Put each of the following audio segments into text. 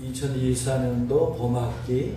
2024년도 봄학기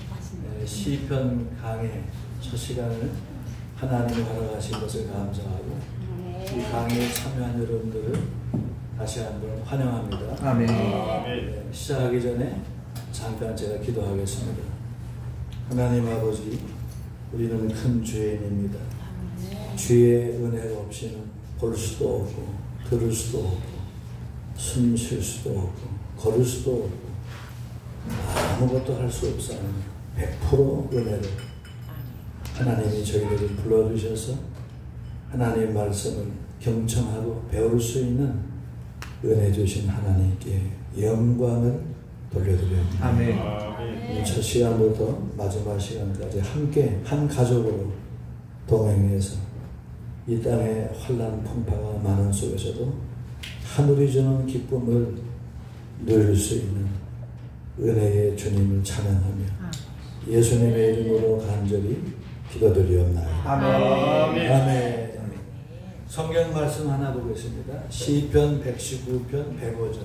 시편 강의 첫 시간을 하나님이 허락하신 것을 감사하고 이 강의에 참여한 여러분들을 다시 한번 환영합니다. 아멘. 시작하기 전에 잠깐 제가 기도하겠습니다. 하나님 아버지, 우리는 큰 죄인입니다. 주의 은혜가 없이는 볼 수도 없고 들을 수도 없고 숨 쉴 수도 없고 걸을 수도 없고 아무것도 할 수 없사오니 100% 은혜를 하나님이 저희들을 불러주셔서 하나님의 말씀을 경청하고 배울 수 있는 은혜 주신 하나님께 영광을 돌려드립니다. 아멘. 첫 시간부터 마지막 시간까지 함께 한 가족으로 동행해서 이 땅의 환난 풍파가 많은 속에서도 하늘이 주는 기쁨을 누릴 수 있는 은혜의 주님을 찬양하며 예수님의 이름으로 간절히 기도드리옵나이다. 아멘. 아멘. 성경 말씀 하나 보겠습니다. 시편 119편 105절.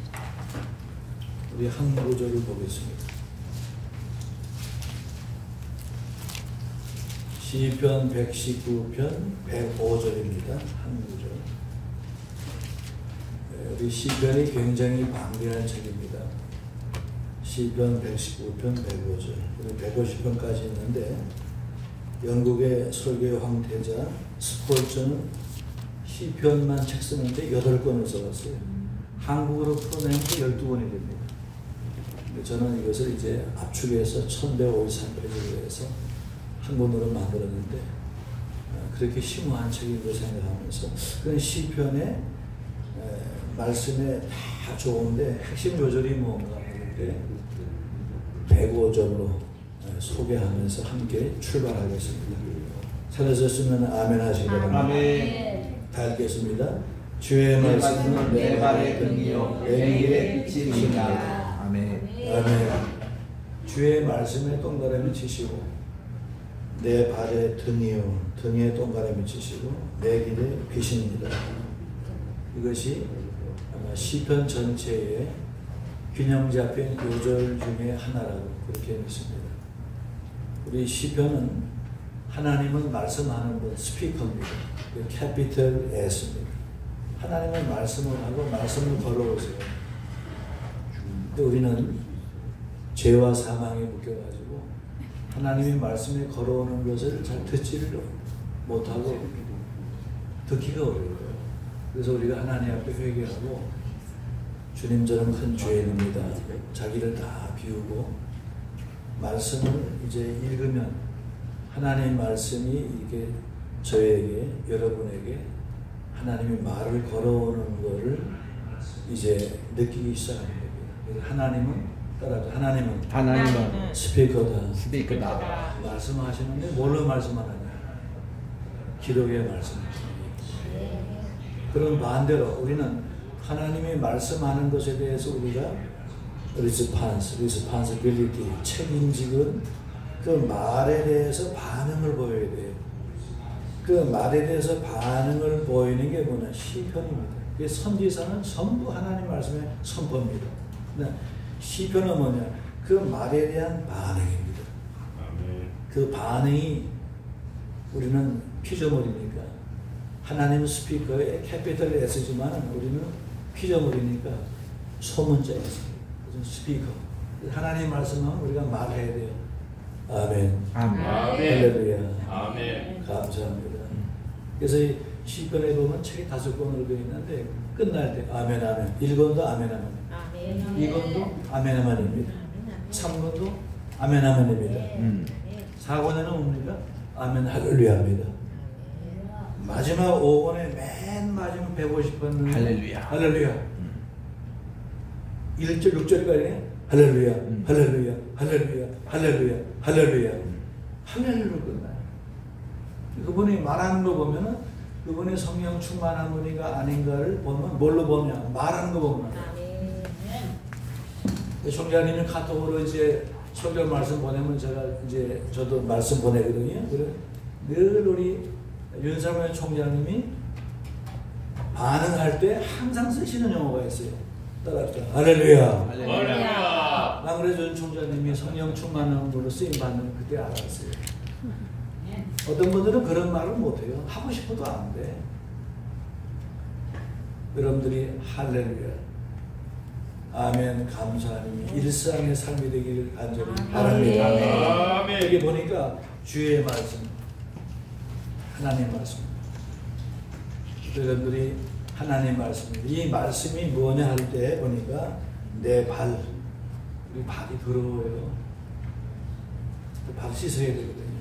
우리 한 구절을 보겠습니다. 시편 119편 105절입니다. 한 구절. 우리 시편이 굉장히 방대한 책입니다. 시편 119편 105절. 우리 150편까지 있는데 영국의 설교 황태자 스콜츠는 시편만 책 쓰는데 8권을 써봤어요. 한국어로 풀어낸 게 12권이 됩니다. 저는 이것을 이제 압축해서 1153페이지로 해서 한 권으로 만들었는데 그렇게 심오한 책인 걸 생각하면서 그런 시편의 말씀에 다 좋은데 핵심 요절이 뭔가 하는데 105절로 소개하면서 함께 출발하겠습니다. 찾으셨으면 아멘 하시기 바랍니다. 아멘. 다 읽겠습니다. 주의 말씀은 내 발의 등이요 내 길의 빛이니라. 아멘. 아멘. 주의 말씀에 동그라미 치시고 내 발의 등이요 등에 동그라미 치시고 내 길의 빛입니다. 이것이 아마 시편 전체의 균형 잡힌 요절 중에 하나라고 그렇게 믿습니다. 우리 시편은 하나님은 말씀하는 분 스피커입니다. 캐피털 S입니다. 하나님은 말씀을 하고 말씀을 걸어오세요. 근데 우리는 죄와 사망에 묶여가지고 하나님의 말씀에 걸어오는 것을 잘 듣지를 못하고 듣기가 어려워요. 그래서 우리가 하나님 앞에 회개하고 주님 저는 큰 죄인입니다. 자기를 다 비우고 말씀을 이제 읽으면 하나님의 말씀이 이게 저에게 여러분에게 하나님의 말을 걸어오는 것을 이제 느끼기 시작합니다. 하나님은 따라서 하나님은 스피커다. 말씀하시는데 뭘로 말씀하느냐? 기록의 말씀. 그럼 반대로 우리는 하나님이 말씀하는 것에 대해서 우리가 responsibility, 책임지고 그 말에 대해서 반응을 보여야 돼요. 그 말에 대해서 반응을 보이는 게 뭐냐? 시편입니다. 그 선지서는 전부 하나님 말씀의 선포입니다. 시편은 뭐냐? 그 말에 대한 반응입니다. 그 반응이 우리는 피조물이니까 하나님 스피커의 캐피털 S지만 우리는 피조물이니까 소문자가 있습니다. 스피커. 하나님 말씀하면 우리가 말해야 돼요. 아멘. 아멘. 할렐루야. 아멘. 감사합니다. 그래서 이 시편에 보면 책이 5권으로 되어 있는데 끝날 때 아멘 아멘. 1권도 아멘 아멘. 2권도 아멘 아멘입니다. 3권도 아멘 아멘입니다. 4권에는 뭡니까? 아멘 할렐루야입니다. 마지막 5권의 맨 마지막 150번은 할렐루야. 할렐루야. 1절 6절까지 할렐루야 할렐루야 할렐루야 할렐루야 할렐루야 할렐루야로 끝나요. 그분이 말하는 거 보면은 그분이 성령 충만한 분이가 아닌가를 보면 뭘로 보냐? 말하는 거 보면. 총장님이 카톡으로 이제 설교 말씀 보내면 제가 이제 저도 말씀 보내거든요. 그래 늘 우리 윤사무엘 총장님이 반응할 때 항상 쓰시는 용어가 있어요. 따라합시다. 할렐루야. 할렐루야. 강은혜 전 총장님이 성령 충만함으로 쓰임 받는 그때 알았어요. 어떤 분들은 그런 말을 못해요. 하고 싶어도 안 돼. 여러분들이 할렐루야, 아멘, 감사하니 일상의 삶이 되기를 간절히 바랍니다. 아멘. 여기 보니까 주의 말씀, 하나님 말씀. 여러분들이 하나님 말씀, 이 말씀이 뭐냐 할 때 보니까 내 발, 우리 발이 더러워요. 발 씻어야 되거든요.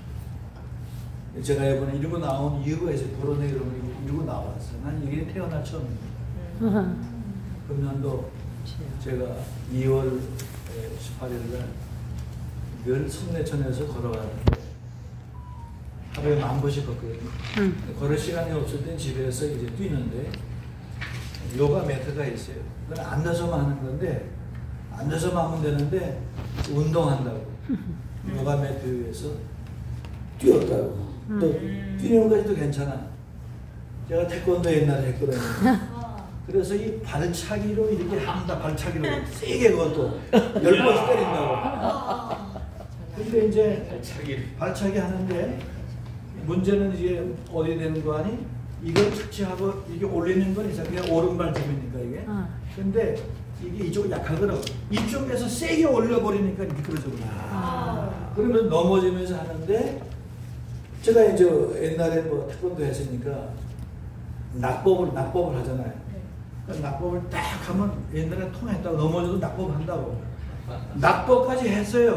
제가 이번에 이러고 나온 이유가 있어요. 보로네 이러고 나왔어요. 난 이게 태어나 처음입니다. 금년도 제가 2월 18일 날 늘 성내천에서 걸어가는데 하루에 10,000보씩 걷거든요. 걸을 시간이 없을 땐 집에서 이제 뛰는데 요가 매트가 있어요. 그건 앉아서만 하는 건데 앉아서만 하면 되는데 운동한다고 요가 매트 위에서 뛰었다고. 또 뛰는 것까지도 괜찮아. 제가 태권도 옛날에 했거든요. 그래서 이 발차기로 이렇게 한다, 발차기로 세게 그것도 10번씩 때린다고. 근데 이제 발차기 하는데 문제는 이제 어디 되는 거 아니? 이걸 착지하고 이게 올리는 건 이제 그냥 오른발잡이니까 이게. 근데 이게 이쪽 약하더라고. 이쪽에서 세게 올려버리니까 미끄러져 버려. 그러면 넘어지면서 하는데 제가 이제 옛날에 뭐 태권도 했으니까 낙법을 하잖아요. 낙법을 딱 하면 옛날에 통했다고 넘어져도 낙법 한다고. 낙법까지 했어요.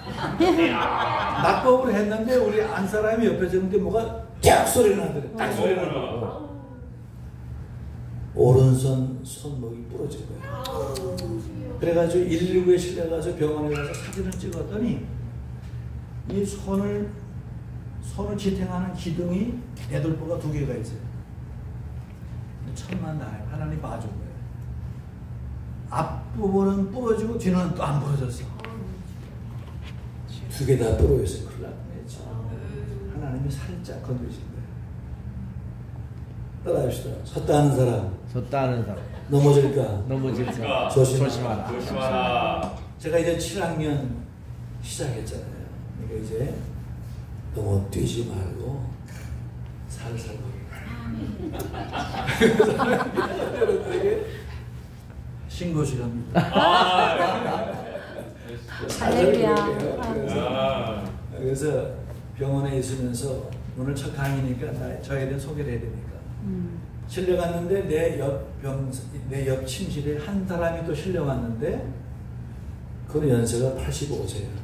낙법을 했는데 우리 안 사람이 옆에 있는데 뭐가 딱 소리 나더래. 딱 소리 나더래. 오른손 손목이 부러진 거예요. 그래가지고 119에 실려가서 병원에 가서 사진을 찍었더니 이 손을 지탱하는 기둥이 대돌보가 2개가 있어요. 천만 다행 하나님 봐준 거예요. 앞부분은 부러지고 뒤는 또 안 부러졌어. 2개 다 부러졌어요. 큰일 났네. 하나님이 살짝 건드리신 거예요. 따라합시다. 섰다 하는 사람. 섰다 하는 사람. 넘어질까? 조심하라. 조심하라. 제가 이제 7학년 시작했잖아요. 그러니까 이제 너무 뛰지 말고 살살 여러분들에게 신고식 합니다. 할렐루야. 그래서 병원에 있으면서 오늘 첫 강의니까 저에 대해 소개를 해야 되니까 실려갔는데 내 옆 침실에 한 사람이 또 실려갔는데 그는 연세가 85세예요.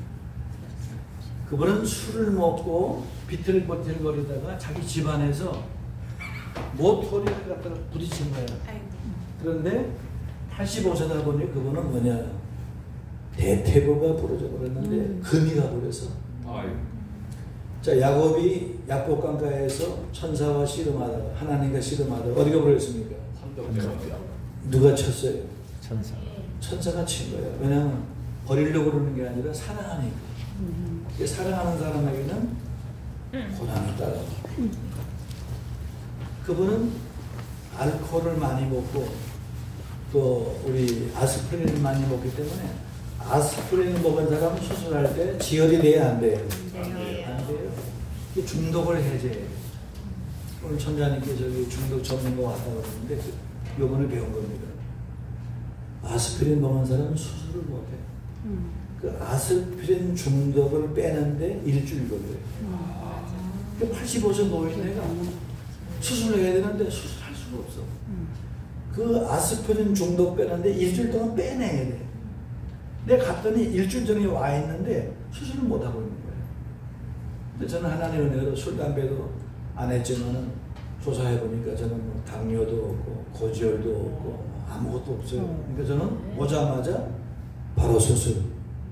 그분은 술을 먹고 비틀거리다가 자기 집안에서 모터리를 갖다가 부딪힌 거예요. 그런데 85세다 보니 그분은 뭐냐, 대퇴부가 부러져 버렸는데 금이 가버려서. 자, 야곱이 야복강가에서 천사와 씨름하다가 하나님과 씨름하다가 어디가 버렸습니까? 누가 쳤어요? 천사가 친 거예요. 왜냐하면 버리려고 그러는 게 아니라 사랑하니까. 사랑하는 사람에게는 고난이 따라와. 그분은 알코올을 많이 먹고 또 우리 아스피린을 많이 먹기 때문에 아스피린 먹은 사람은 수술할 때 지혈이 돼야 안 돼요. 안 돼요. 이 중독을 해제해요. 오늘 천자님께서 여기 중독 전문가 왔다고 그러는데 요번에 배운 겁니다. 아스피린 먹은 사람은 수술을 못해요. 그 아스피린 중독을 빼는데 일주일 걸려요. 85세 노인네가 수술을 해야 되는데 수술할 수가 없어. 그 아스피린 중독 빼는데 일주일 동안 빼내야 돼. 내가 갔더니 일주일 전에 와 있는데 수술을 못 하고 있는 거예요. 근데 저는 하나님의 은혜로 술, 담배도 안 했지만은 조사해 보니까 저는 뭐 당뇨도 없고 고지혈도 없고 아무것도 없어요. 그러니까 저는 오자마자 바로 수술.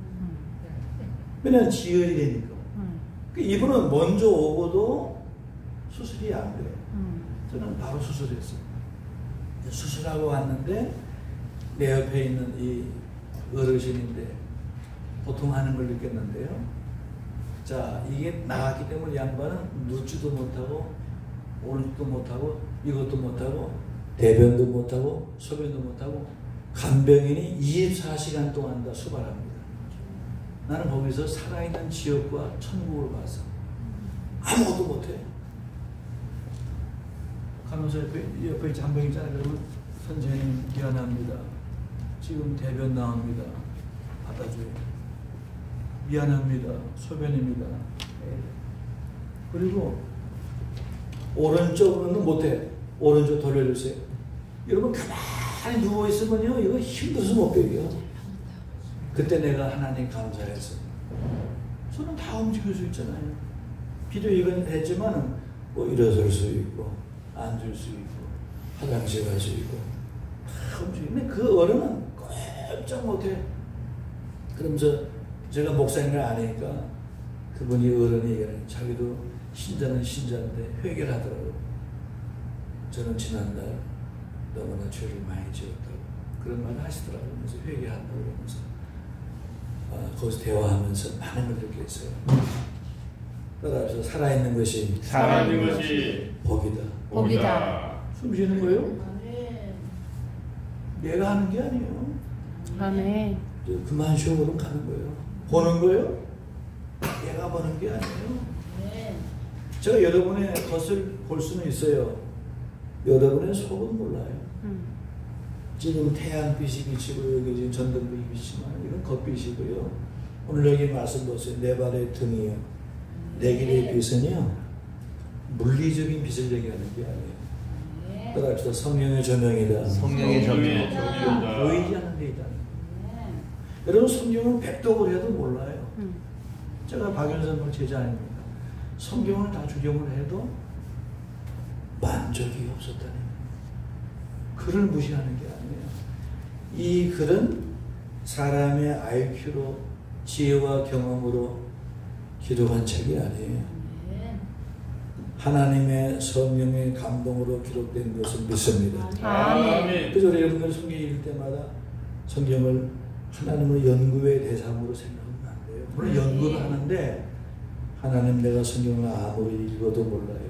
왜냐면 지혈이 되니까. 이분은 먼저 오고도 수술이 안 돼요. 저는 바로 수술했어요. 수술하고 왔는데 내 옆에 있는 이 어르신인데 고통하는 걸 느꼈는데요. 자, 이게 나갔기 때문에 양반은 눕지도 못하고 오늘도 못하고 이것도 못하고 대변도 못하고 소변도 못하고 간병인이 24시간 동안 다 수발합니다. 나는 거기서 살아있는 지옥과 천국을 봐서 아무것도 못해. 간호사 옆에 잔병 있잖아요. 그러면 선생님 미안합니다. 지금 대변 나옵니다. 받아줘요. 미안합니다. 소변입니다. 그리고 오른쪽으로는 못해. 오른쪽 돌려주세요. 여러분 가만히 누워있으면요 이거 힘들어서 못 배워요. 그때 내가 하나님 감사해서 손은 다 움직일 수 있잖아요. 비도 이건 했지만 뭐 일어설 수 있고 앉을 수 있고 화장실 갈 수 있고 다 움직이는데 그 어른은 꼼짝 못해. 그러면서 제가 목사님을 아니까 그분이 어른이 얘기하는 자기도 신자는 신자인데 회개를 하더라고요. 저는 지난날 너무나 죄를 많이 지었다고 그런 말을 하시더라고요. 그래서 회개한다고 그러면서 거기서 대화하면서 많은 걸 느꼈어요. 따라서 살아있는 것이 복이다. 복이다. 숨 쉬는 거예요? 내가 하는 게 아니에요. 아멘. 그만 쉬어보면 가는 거예요. 보는 거예요? 내가 보는 게 아니에요. 제가 여러분의 것을 볼 수는 있어요. 여러분의 속은 몰라요. 지금 태양빛이 비치고 여기 지금 전등빛이 비치지만 이건 겉빛이고요. 오늘 여기 말씀 보세요. 내 발의 등이요. 내 길의 빛은요. 물리적인 빛을 얘기하는 게 아니에요. 따라합시다. 성령의 조명이다. 성령의 조명. 보이지 않는 데 있다. 여러분 성경은 백독을 해도 몰라요. 제가 박윤선 제자 아닙니까? 성경을 다 주경을 해도 만족이 없었다는 글을 무시하는 게 아니에요. 이 글은 사람의 IQ로 지혜와 경험으로 기록한 책이 아니에요. 하나님의 성령의 감동으로 기록된 것을 믿습니다. 아멘. 그래서 우리 여러분들 성경 읽을 때마다 성경을 하나님의 연구의 대상으로 생각하면 안 돼요. 물론 연구도 하는데 하나님 내가 성경을 아무리 읽어도 몰라요.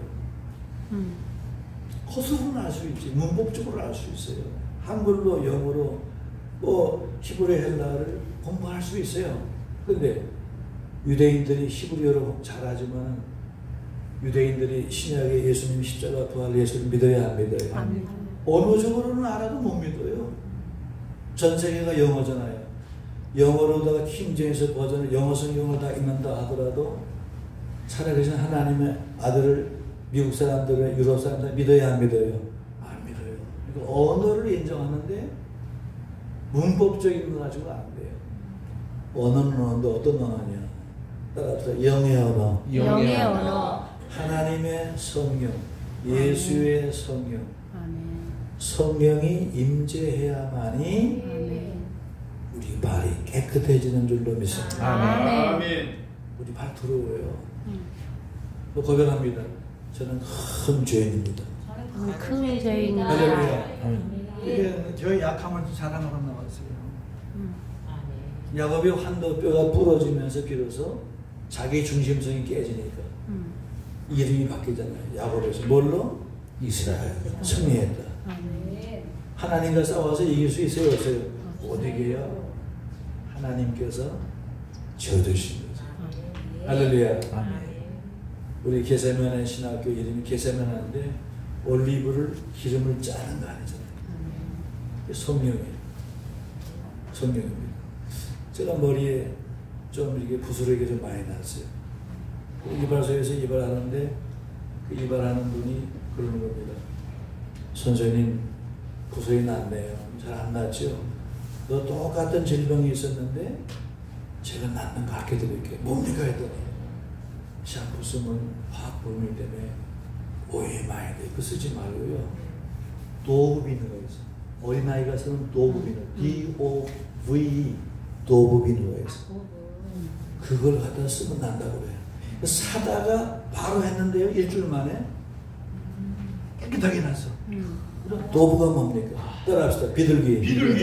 허술은 알 수 있지. 문법적으로 알 수 있어요. 한글로 영어로 뭐 히브리 헬라어를 공부할 수 있어요. 근데 유대인들이 히브리어로 잘하지만 유대인들이 신약의 예수님 십자가 부활 예수를 믿어야 안 믿어요? 아멘. 언어적으로는 알아도 못 믿어요. 전 세계가 영어잖아요. 영어로다가 킹제임스 버전을 영어 성경을 다 읽는다 하더라도 살아계신 하나님의 아들을 미국 사람들을 유럽 사람들 믿어야 안 믿어요? 안 믿어요. 그러니까 언어를 인정하는데 문법적인 거 가지고 안 돼요. 언어는 언어 어떤 언어냐? 따라서 영의 언어. 영의 언어. 하나님의 성령, 예수의 성령. 아멘. 성령이 임재해야만이 아멘. 우리 발이 깨끗해지는 줄로 믿습니다. 아멘. 우리 발 더러워요. 또 고백합니다. 저는 큰 죄인입니다. 큰 죄인입니다. 할렐루야. 이게 저희 약함을 자랑하러 나왔어요. 야곱이 환도뼈가 부러지면서 비로소 자기 중심성이 깨지니까 이름이 바뀌잖아요. 야곱에서 뭘로? 이스라엘. 승리했다. 하나님과 싸워서 이길 수 있어요? 없어요? 못 이겨요. 하나님께서 져주신 거죠. 할렐루야. 우리 게세마네 신학교 이름이 게세마네인데 올리브를 기름을 짜는 거 아니잖아요. 성령이에요. 성령입니다. 제가 머리에 좀 이렇게 부스러기가 좀 많이 났어요. 이발소에서 이발하는데 그 이발하는 분이 그러는 겁니다. 선생님 부스러기 났네요. 잘 안 났죠? 너 똑같은 질병이 있었는데 제가 낫는 거 알게 드릴게요. 뭡니까 했더니 샴푸 쓰면 화학 불물 때문에 오해 많이 돼. 그거 쓰지 말고요. 도브비누가 있어. 어린아이가 쓰는 도브비누. D-O-V-E 도브비누가 있어. 그걸 갖다 쓰면 난다고 그래요. 사다가 바로 했는데요. 일주일 만에 깨끗하게 났어. 도브가 뭡니까? 따라합시다. 비둘기.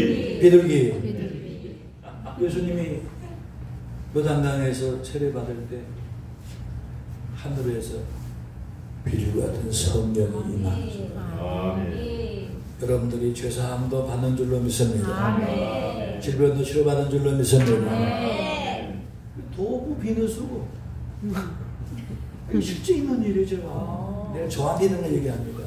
비둘기. 예수님이 요단강에서 세례받을 때 하늘에서 비둘기 같은 성령이 임하셔서 여러분들이 죄사함도 받는 줄로 믿습니다. 아멘. 질병도 치료받은 줄로 믿습니다. 아멘. 도구 비누수고 이게 실제 있는 일이죠. 내가 저한테 있는 걸 얘기합니다.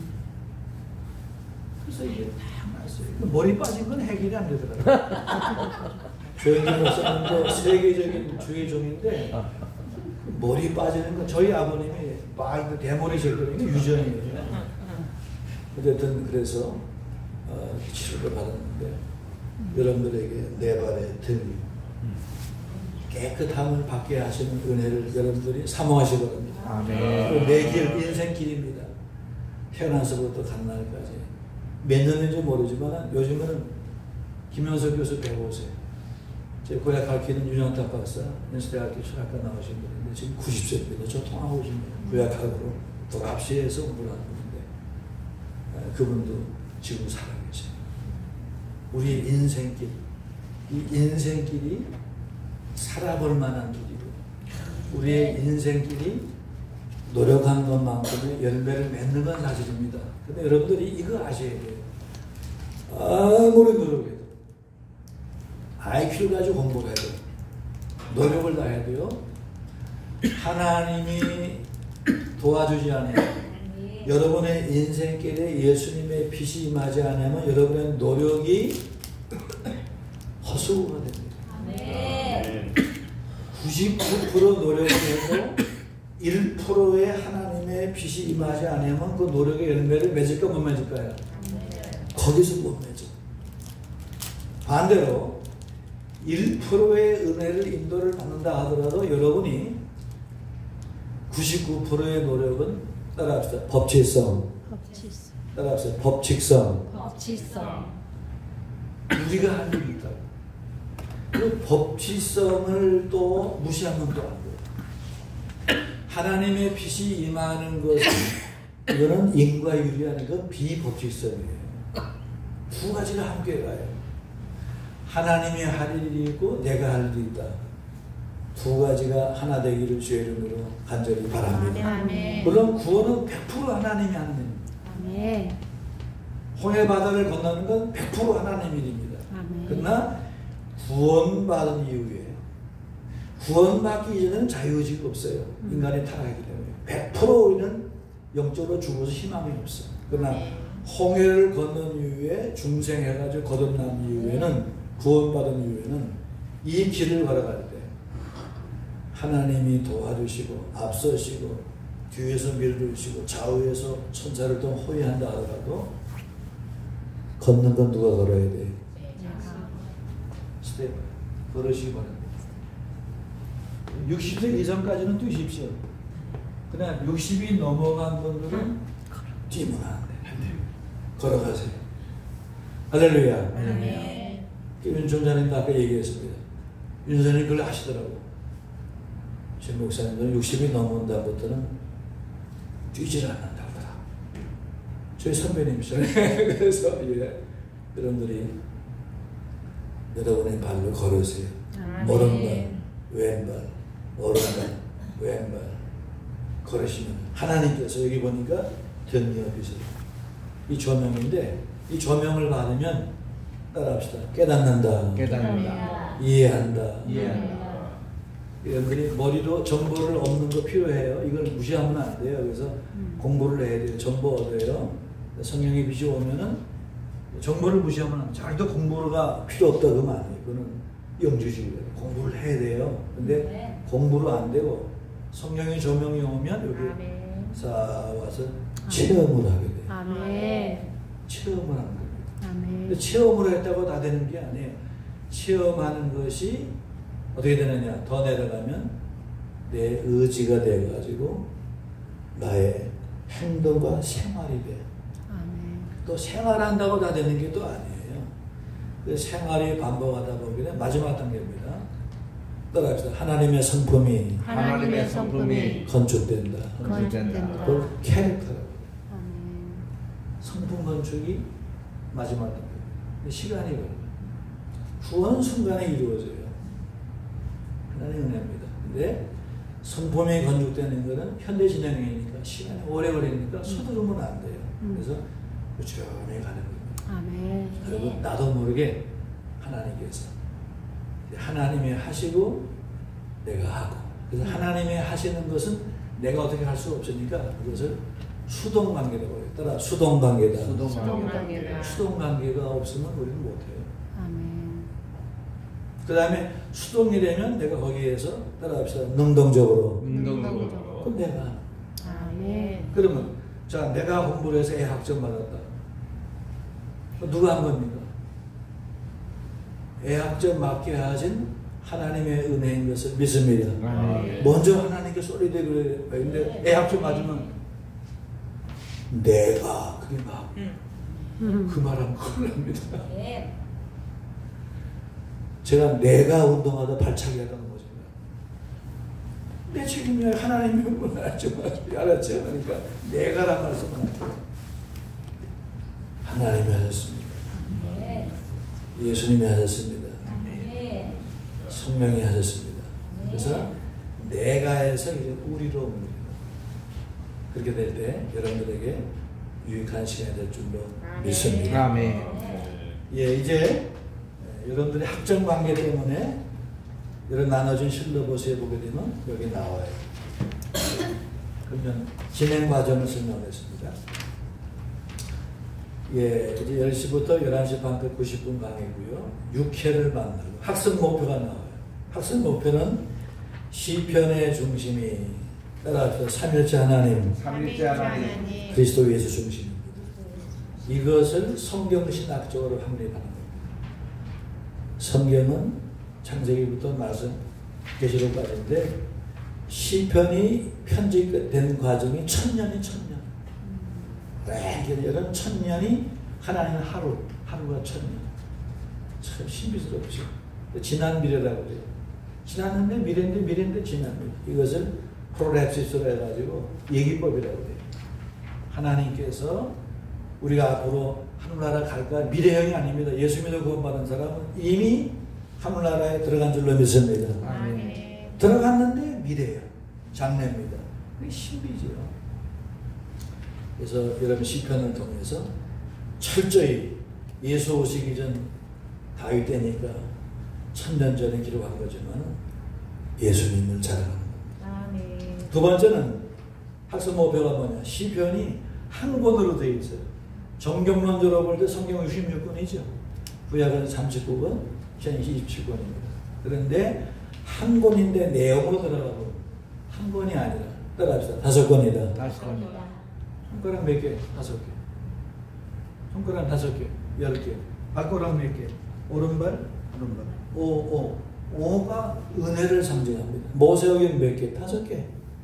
그래서 이게 다 났어요. 머리 빠진 건 해결이 안 되더라고요. 조영진 목사님도 세계적인 주의종인데 머리 빠지는 건 저희 아버님이 막 대머리셨거든요. 유전이에요. 어쨌든 그래서 치료를 받았는데 여러분들에게 내 발에 등이 깨끗함을 받게 하시는 은혜를 여러분들이 사모하시기 바랍니다. 아멘. 내 길, 인생길입니다. 태어나서부터 간 날까지 몇 년인지 모르지만 요즘은 김영석 교수 배우세요. 제 고향 가르치는 윤영탁 박사, 연수대학교 철학과 나오신 분인데 지금 90세입니다. 저 통하고 오신 분이에요. 구약학으로 도랍시에서 공부를 하는 분인데 그분도 지금 살아계세요. 우리 인생길, 이 인생길이 살아볼 만한 길이고 우리의 인생길이 노력한 것만큼의 열매를 맺는 건 사실입니다. 근데 여러분들이 이거 아셔야 돼요. 아무리 노력해도 IQ를 가지고 공부를 해도 노력을 다 해도요 하나님이 도와주지 않으면 여러분의 인생길에 예수님의 빛이 임하지 않으면 여러분의 노력이 헛수고가 됩니다. 99% 노력해도 1%의 하나님의 빛이 임하지 않으면 그 노력의 열매를 맺을까 못 맺을까요? 거기서 못 맺어. 반대로 1%의 은혜를 인도를 받는다 하더라도 여러분이 99%의 노력은 따라합시다. 법칙성. 따라합시다. 법칙성. 우리가 할 일이 있다고. 그 법칙성을 또 무시하면 또 안 돼요. 하나님의 빛이 임하는 것은 이거는 인과유리하는 건 비법칙성이에요. 두 가지가 함께 가요. 하나님이 할 일이 있고 내가 할 일이 있다. 두 가지가 하나 되기를 주의 이름으로 간절히 바랍니다. 아멘. 물론 구원은 100% 하나님이 하는 일입니다. 아멘. 홍해 바다를 건너는 건 100% 하나님 일입니다. 아멘. 그러나 구원받은 이후에 구원받기 이전에는 자유의지가 없어요. 인간의 타락이기 때문에 100% 우리는 영적으로 죽어서 희망이 없어요. 그러나 홍해를 건넌 이후에 중생해가지고 거듭난 이후에는 구원받은 이후에는 이 길을 걸어갈 때 하나님이 도와주시고 앞서시고 뒤에서 밀어주시고 좌우에서 천사를 또 호위한다 하더라도 걷는 건 누가 걸어야 돼? 스텝 걸으시기 바랍니다. 60세 이상까지는 뛰십시오. 그냥 60이 넘어간 분들은 뛰면 안 돼. 걸어가세요. 할렐루야. 아멘. 윤 총장님도 아까 얘기했습니다. 윤 선생님 그걸 아시더라고. 제 목사님들은 60이 넘은다부터는 뛰질 않는다더라. 저희 선배님이시잖아요. 그래서 여러분들이 여러분의 발로 걸으세요. 오른발, 왼발, 오른발, 왼발 걸으시면 하나님께서 여기 보니까 견리어비세요. 이 조명인데 이 조명을 받으면 따라합시다. 깨닫는다. 이해한다. 여러분들이 머리로 정보를 얻는 거 필요해요. 이걸 무시하면 안 돼요. 그래서 공부를 해야 돼요. 정보 얻어요. 성령의 빛이 오면은 정보를 무시하면 안 돼요. 자기도 공부가 필요 없다 그러면 아니에요. 그거는 영주주의예요. 공부를 해야 돼요. 근데 공부로 안 되고 성령의 조명이 오면 여기 사 와서 체험을 하게 돼요. 아멘. 체험을 하는 겁니다. 아멘. 근데 체험을 했다고 다 되는 게 아니에요. 체험하는 것이 어떻게 되느냐? 더 내려가면 내 의지가 돼가지고 나의 행동과 생활이 돼. 아멘. 또 생활한다고 다 되는 게 또 아니에요. 그 생활이 반복하다 보면 마지막 단계입니다. 따라합시다. 하나님의 성품이 건축된다. 그걸 캐릭터라고. 아멘. 성품 건축이 마지막 단계. 시간이 걸려요. 구원 순간에 이루어져요. 하나님의 은혜입니다. 근데 성품이 건축되는 것은 현대 진행이니까 시간이 오래 걸리니까 서두르면 안 돼요. 그래서 꾸준히 가는 겁니다. 아멘. 여러분 나도 모르게 하나님께서 하나님이 하시고 내가 하고 그래서 하나님이 하시는 것은 내가 어떻게 할 수 없으니까 그것을 수동관계라고 해요. 따라 수동관계다. 수동관계다. 수동관계가 없으면 우리는 못해요. 아멘. 그 다음에 수동이라면 내가 거기에서 따라합시다. 능동적으로. 운동적으로. 그럼 내가 아멘. 그러면 자 내가 공부를 해서 애학점 받았다. 누가 한 겁니까? 애학점 맡게 하신 하나님의 은혜인 것을 믿습니다. 아멘. 먼저 하나님께 소리대고 그래요. 근데 애학점 맞으면 내가 그게 막 그 말하면 큰일 납니다. 제가 내가 운동하다 발차기 하다는 거죠. 내 책임이야. 하나님이 알았죠. 알았죠. 그러니까 내가란 말씀은 하나님이 하셨습니다. 예수님이 하셨습니다. 성령이 하셨습니다. 그래서 내가에서 이제 우리로 옵니다. 그렇게 될 때 여러분들에게 유익한 시간이 될 줄로 믿습니다. 아멘. 예, 이제 여러분들의 학점 관계 때문에 이런 나눠진 실러버스에 보게 되면 여기 나와요. 그러면 진행 과정을 설명했습니다. 예, 이제 10시부터 11시 반까지 90분 강의고요. 6회를 만나고 학습 목표가 나와요. 학습 목표는 시편의 중심이 따라서 삼일째 하나님, 삼일째 하나님. 그리스도 예수 중심입니다. 이것을 성경신학적으로 합리화하는 겁니다. 성경은 창세기부터 말씀 계시록까지인데 시편이 편집된 과정이 1000년이 1000년. 여러분 1000년이 하나님은 하루가 1000년. 참 신비스럽죠. 지난 미래라고 그래요. 지났는데 미래인데 지난 미래. 이것을 프로랩시스로 해가지고 얘기법이라고 그래요. 하나님께서 우리가 앞으로 하늘나라 갈까 미래형이 아닙니다. 예수 믿어 구원받은 사람은 이미 하늘나라에 들어간 줄로 믿습니다. 아멘. 들어갔는데 미래예요. 장래입니다. 그게 신비죠. 그래서 여러분 시편을 통해서 철저히 예수 오시기 전 다윗 때니까 1000년 전에 기록한 거지만 예수님을 자랑하는 겁니다. 두 번째는 학습 목표가 뭐냐? 시편이 한 권으로 되어 있어요. 정경론적으로 볼 때 성경은 66권이죠. 구약은 39권, 시편이 27권입니다. 그런데 한 권인데 내용으로 들어가고 한 권이 아니라 따라합시다. 5권이다. 5권이다. 손가락 몇 개? 5개. 손가락 5개, 10개. 발가락 몇 개? 오른발. 5가 은혜를 상징합니다. 모세오경 몇 개? 5개.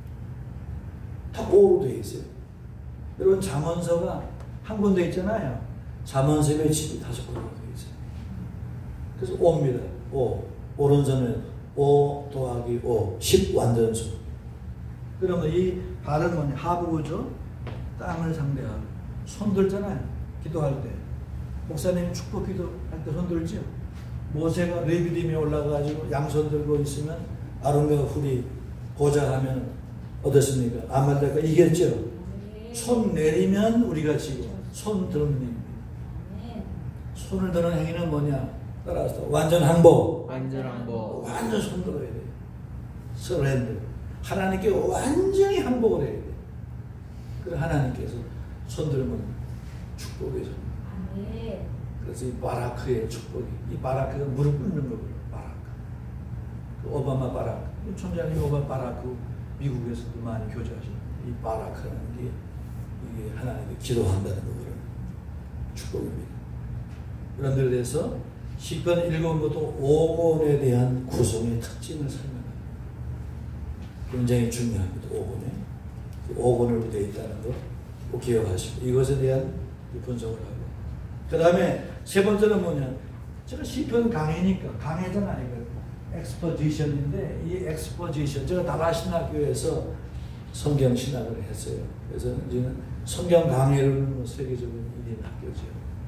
다 5로 되어 있어요. 여러분 잠언서가 한 군데 있잖아요. 잠언서의 집이 5군데로 되어 있어요. 그래서 5입니다. 5. 오른손은 5 더하기 5. 10 완전수. 그러면 이 발은 뭐냐? 하부구죠. 땅을 상대하고. 손 들잖아요. 기도할 때. 목사님 축복 기도할 때 손 들죠. 모세가 레비딤에 올라가가지고 양손 들고 있으면 아론과 훌이 보좌하면 어떻습니까? 아말렉과 이겼죠. 손 내리면 우리가 지고 손 드는 행위입니다. 손을 드는 행위는 뭐냐? 따라서 완전 항복. 완전 항복. 완전 손 들어야 돼요. 서렌드. 하나님께 완전히 항복을 해야 돼요. 그래서 하나님께서 손 들면 축복해 줍니다. 그래서 이 바라크의 축복이, 이 바라크가 무릎 꿇는 거고요. 바라크. 그 오바마 바라크. 총장님 오바마 바라크 미국에서도 많이 교제하시는 이 바라크라는 게 이게 하나님께 기도한다는 거거든요. 축복입니다. 그런 데에 대해서 시편 1권부터 5권에 대한 구성의 특징을 설명합니다. 굉장히 중요합니다. 5권에. 5권으로 되어 있다는 거 꼭 기억하시고 이것에 대한 분석을 하고 그 다음에 세 번째는 뭐냐? 제가 시편 강의니까 강의잖아요. 엑스포지션인데 이 엑스포지션 제가 다라신학교에서 성경 신학을 했어요. 그래서 이제는 성경 강의를 세계적인 1인 학교죠.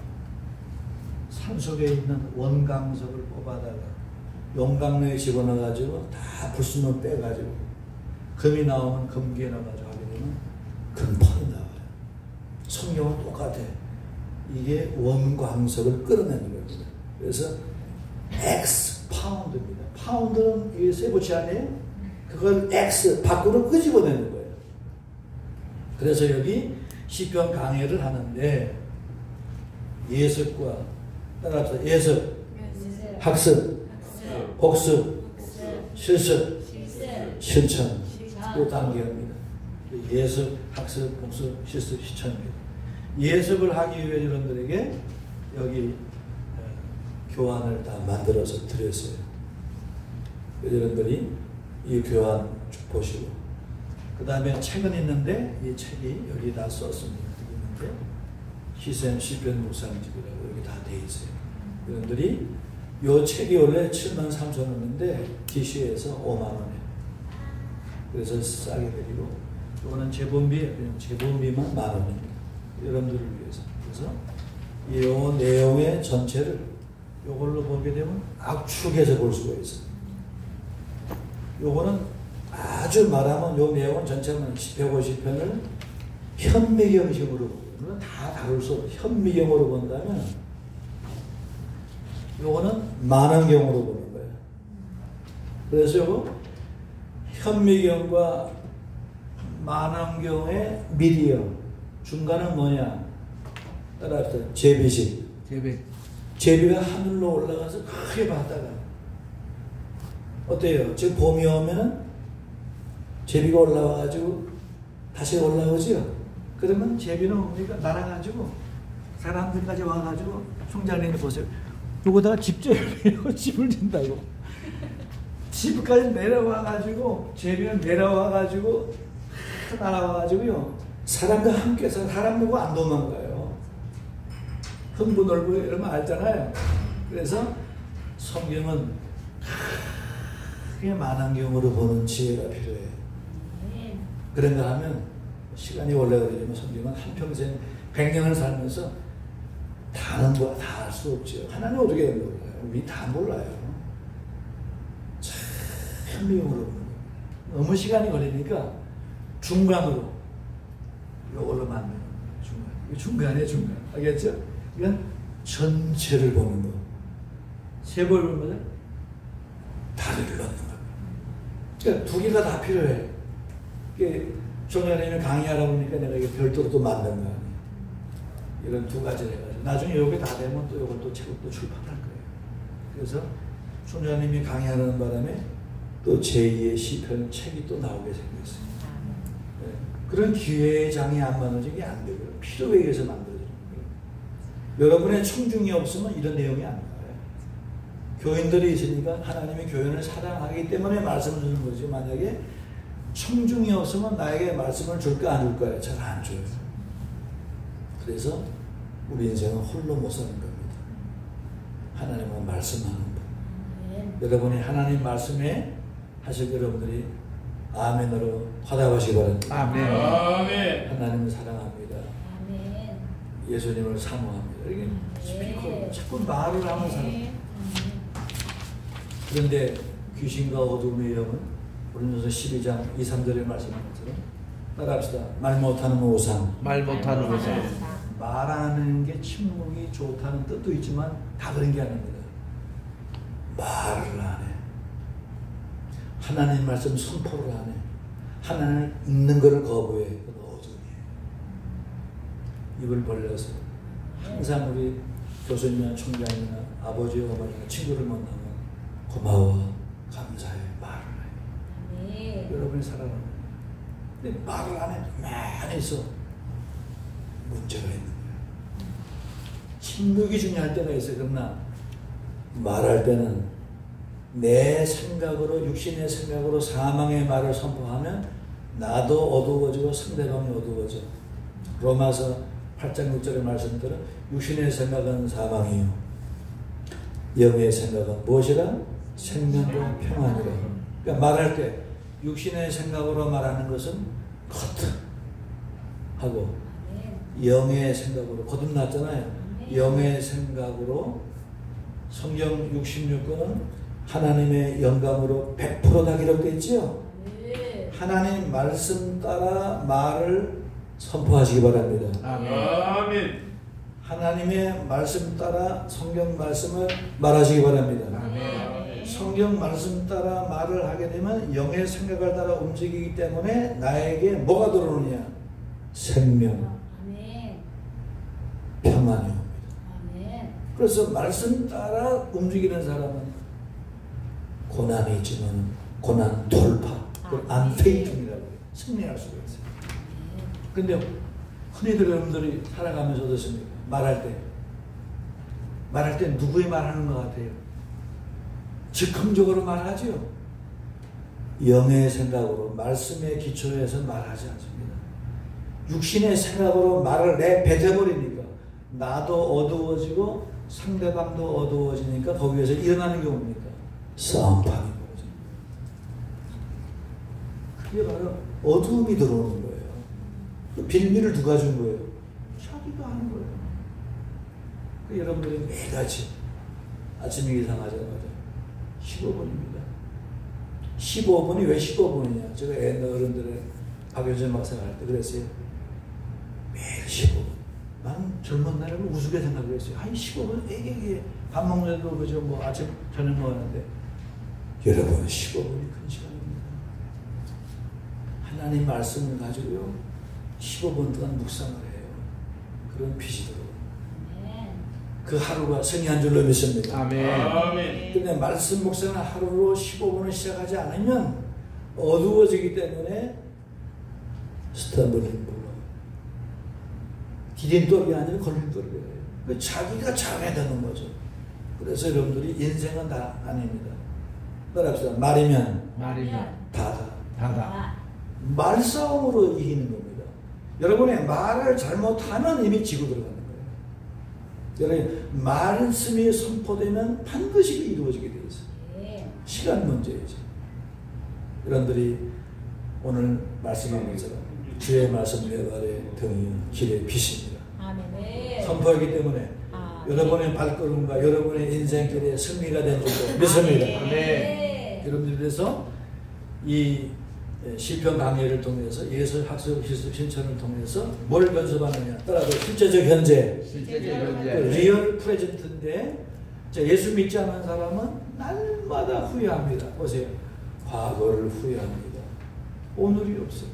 산속에 있는 원강석을 뽑아다가 용광로에 집어넣어가지고 다 불순물 빼가지고 금이 나오면 금기에 넣어가지고 하게 되면 금판이 나와요. 성경은 똑같아. 이게 원광석을 끌어내는 겁니다. 그래서 X 파운드입니다. 파운드는 이게 쇠붙이 아니에요? 그걸 X 밖으로 끄집어내는 거예요. 그래서 여기 시편 강해를 하는데 예습과 따라서 예습, 학습, 복습, 실습, 실천 이 단계입니다. 예습, 학습, 복습, 실습, 실천입니다. 예습을 하기 위해 여러분들에게 여기 교환을 다 만들어서 드렸어요. 여러분들이 이 교환 보시고 그 다음에 책은 있는데 이 책이 여기 다 썼습니다. 있는데 시샘 시편 묵상집이라고 여기 다 돼 있어요. 여러분들이 이 책이 원래 73,000원인데 DC에서 5만원에 그래서 싸게 드리고 이거는 제본비만 만원입니다. 여러분들을 위해서. 그래서 이 내용의 전체를 이걸로 보게 되면 압축해서 볼 수가 있어요. 요거는 아주 말하면 요 내용은 전체는 150편을 현미경식으로 보고 다 다룰 수 없어요. 현미경으로 본다면 요거는 만원경으로 보는 거예요. 그래서 요거 현미경과 만원경의 미디어 중간은 뭐냐? 따라서 제비식. 제비가 하늘로 올라가서 크게 봤다가 어때요? 지금 봄이 오면은 제비가 올라와가지고 다시 올라오죠? 그러면 제비는 뭡니까? 날아가지고 사람들까지 와가지고 총장님 보세요. 요거다가 집제비로 집을 진다고. 집까지 내려와가지고 제비는 내려와가지고 날아와가지고요. 사람과 함께서 사람 보고 안 도망가요. 흥부 놀고 이러면 알잖아요. 그래서 성경은 크게 만환경으로 보는 지혜가 필요해요. 그런가 하면 시간이 오래 걸리지만 성경은 한평생 100년을 살면서 다 아는 거야. 다 알 수 없죠. 하나님 어떻게 몰라요? 우리 다 몰라요. 참 현미경으로 너무 시간이 걸리니까 중간으로 이걸로 만드는 거예요. 중간에 중간. 알겠죠? 이건 전체를 보는 거. 세 번 보면 다리를 넣는 거. 그러니까 두 개가 다 필요해. 종자님이 강의하라 보니까 내가 이게 별도로 또 만든 거 아니에요. 이런 두 가지를 해가지고 나중에 이게 다 되면 또 이걸 또 책을 또 출판할 거예요. 그래서 총장님이 강의하는 바람에 또 제2의 시편 책이 또 나오게 생겼어요. 네. 그런 기회의 장이 안 만들어지게 안 되고요. 필요에 의해서 만들어지는 거예요. 여러분의 청중이 없으면 이런 내용이 안 나와요. 교인들이 있으니까 하나님이 교인을 사랑하기 때문에 말씀을 주는 거지. 만약에 청중이 없으면 나에게 말씀을 줄까 안 줄까요? 잘 안 줘요. 그래서 우리 인생은 홀로 못 사는 겁니다. 하나님은 말씀하는 분. 여러분이 하나님 말씀에 하실 여러분들이 아멘으로 화답하시기 바랍니다. 아멘. 아멘. 하나님을 사랑합니다. 아멘. 예수님을 사모합니다. 이게 스피커 자꾸 말을 하면 사람. 그런데 귀신과 어둠의 영은 고린도서 12장 2, 3절에 말씀한 것처럼 따라합시다. 말 못하는 우상. 말 못하는 것은 말하는 게 침묵이 좋다는 뜻도 있지만 다 그런 게 아닙니다. 말을 안 해. 하나님 말씀 선포를 안 해. 하나님을 읽는 것을 거부해. 그건 어둠이에요. 입을 벌려서 항상 우리 교수님이나 총장이나 아버지, 어머니나 친구를 만나면 고마워, 감사해, 말을 해. 여러분이 살아가는 거예요. 근데 말을 안 해. 많이 있어. 문제가 있는 거예요. 침묵이 중요할 때가 있어요. 그러나 말할 때는 내 생각으로, 육신의 생각으로 사망의 말을 선포하면 나도 어두워지고 상대방이 어두워져. 로마서 8장 6절의 말씀대로 육신의 생각은 사망이요 영의 생각은 무엇이라? 생명과 평안이라. 그러니까 말할 때 육신의 생각으로 말하는 것은 겉하고 영의 생각으로 거듭났잖아요. 영의 생각으로 성경 66권은 하나님의 영감으로 100% 다 기록됐죠. 하나님 말씀 따라 말을 선포하시기 바랍니다. 아멘. 아멘. 하나님의 말씀 따라 성경 말씀을 말하시기 바랍니다. 아멘. 성경 말씀 따라 말을 하게 되면 영의 생각을 따라 움직이기 때문에 나에게 뭐가 들어오느냐? 생명, 아멘. 평안이 옵니다. 아멘. 그래서 말씀 따라 움직이는 사람은 고난이 있지만 고난 돌파, 그걸 안페이팅이라고 해요. 승리할 수가 있어요. 근데 흔히들 여러분들이 살아가면서 어떻습니까? 말할 때 누구의 말하는 것 같아요? 즉흥적으로 말하죠. 영의 생각으로 말씀의 기초에서 말하지 않습니다. 육신의 생각으로 말을 내뱉어버리니까 나도 어두워지고 상대방도 어두워지니까 거기에서 일어나는 게 뭡니까? 싸움판이 벌어집니다. 그게 바로 어두움이 들어오는 거예요. 그 빌미를 누가 준 거예요? 자기가 하는 거예요. 그 여러분들이 매일같이 아침 일어나자마자 15분입니다. 15분이 왜 15분이냐? 제가 옛날 어른들의 박효진 박사가 할 때 그랬어요. 매일 15분. 나는 젊은 날에 우스개 생각을 했어요. 한 15분, 애기 밥 먹는데도 그저 뭐 아침, 저녁 먹었는데. 여러분, 15분이 큰 시간입니다. 하나님 말씀을 가지고요, 15분 동안 묵상을 해요. 그런 빛이 들어요. 그 하루가 성의한 줄로 믿습니다. 아멘. 아멘. 근데 말씀 묵상을 하루로 15분을 시작하지 않으면 어두워지기 때문에 스탬블링 불러. 디딤돌이 아니라 걸림돌이에요. 자기가 장애되는 거죠. 그래서 여러분들이 인생은 다 아닙니다. 따라합시다. 말이면 다다. 다다. 말싸움으로 이기는 겁니다. 여러분의 말을 잘못하면 이미 지고 들어가는 거예요. 여러분 말씀이 선포되면 반드시 이루어지게 되어 있어요. 시간 문제이죠. 여러분들이 오늘 말씀한 것처럼 주의 말씀 내 발에 등이 길의 빛입니다. 선포하기 때문에 여러분의 발걸음과 여러분의 인생길에 승리가 된 줄로 믿습니다. 여러분들 그래서 이 시편 강의를 통해서 예술 학습 실천을 통해서 뭘 연습하느냐? 따라서 실제적 현재, 리얼 프레젠트인데 예수 믿지 않는 사람은 날마다 후회합니다. 보세요. 과거를 후회합니다. 오늘이 없어요.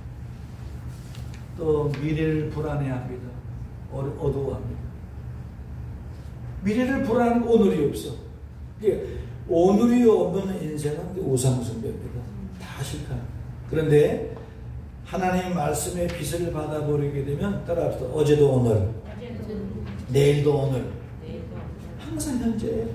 또 미래를 불안해합니다. 어두워합니다. 미래를 불안하고 오늘이 없어. 오늘이 없는 인생은 우상숭배입니다. 다 실패합니다. 그런데 하나님 말씀의 빛을 받아버리게 되면 따라합시다. 어제도 오늘, 내일도 오늘, 항상 현재예요.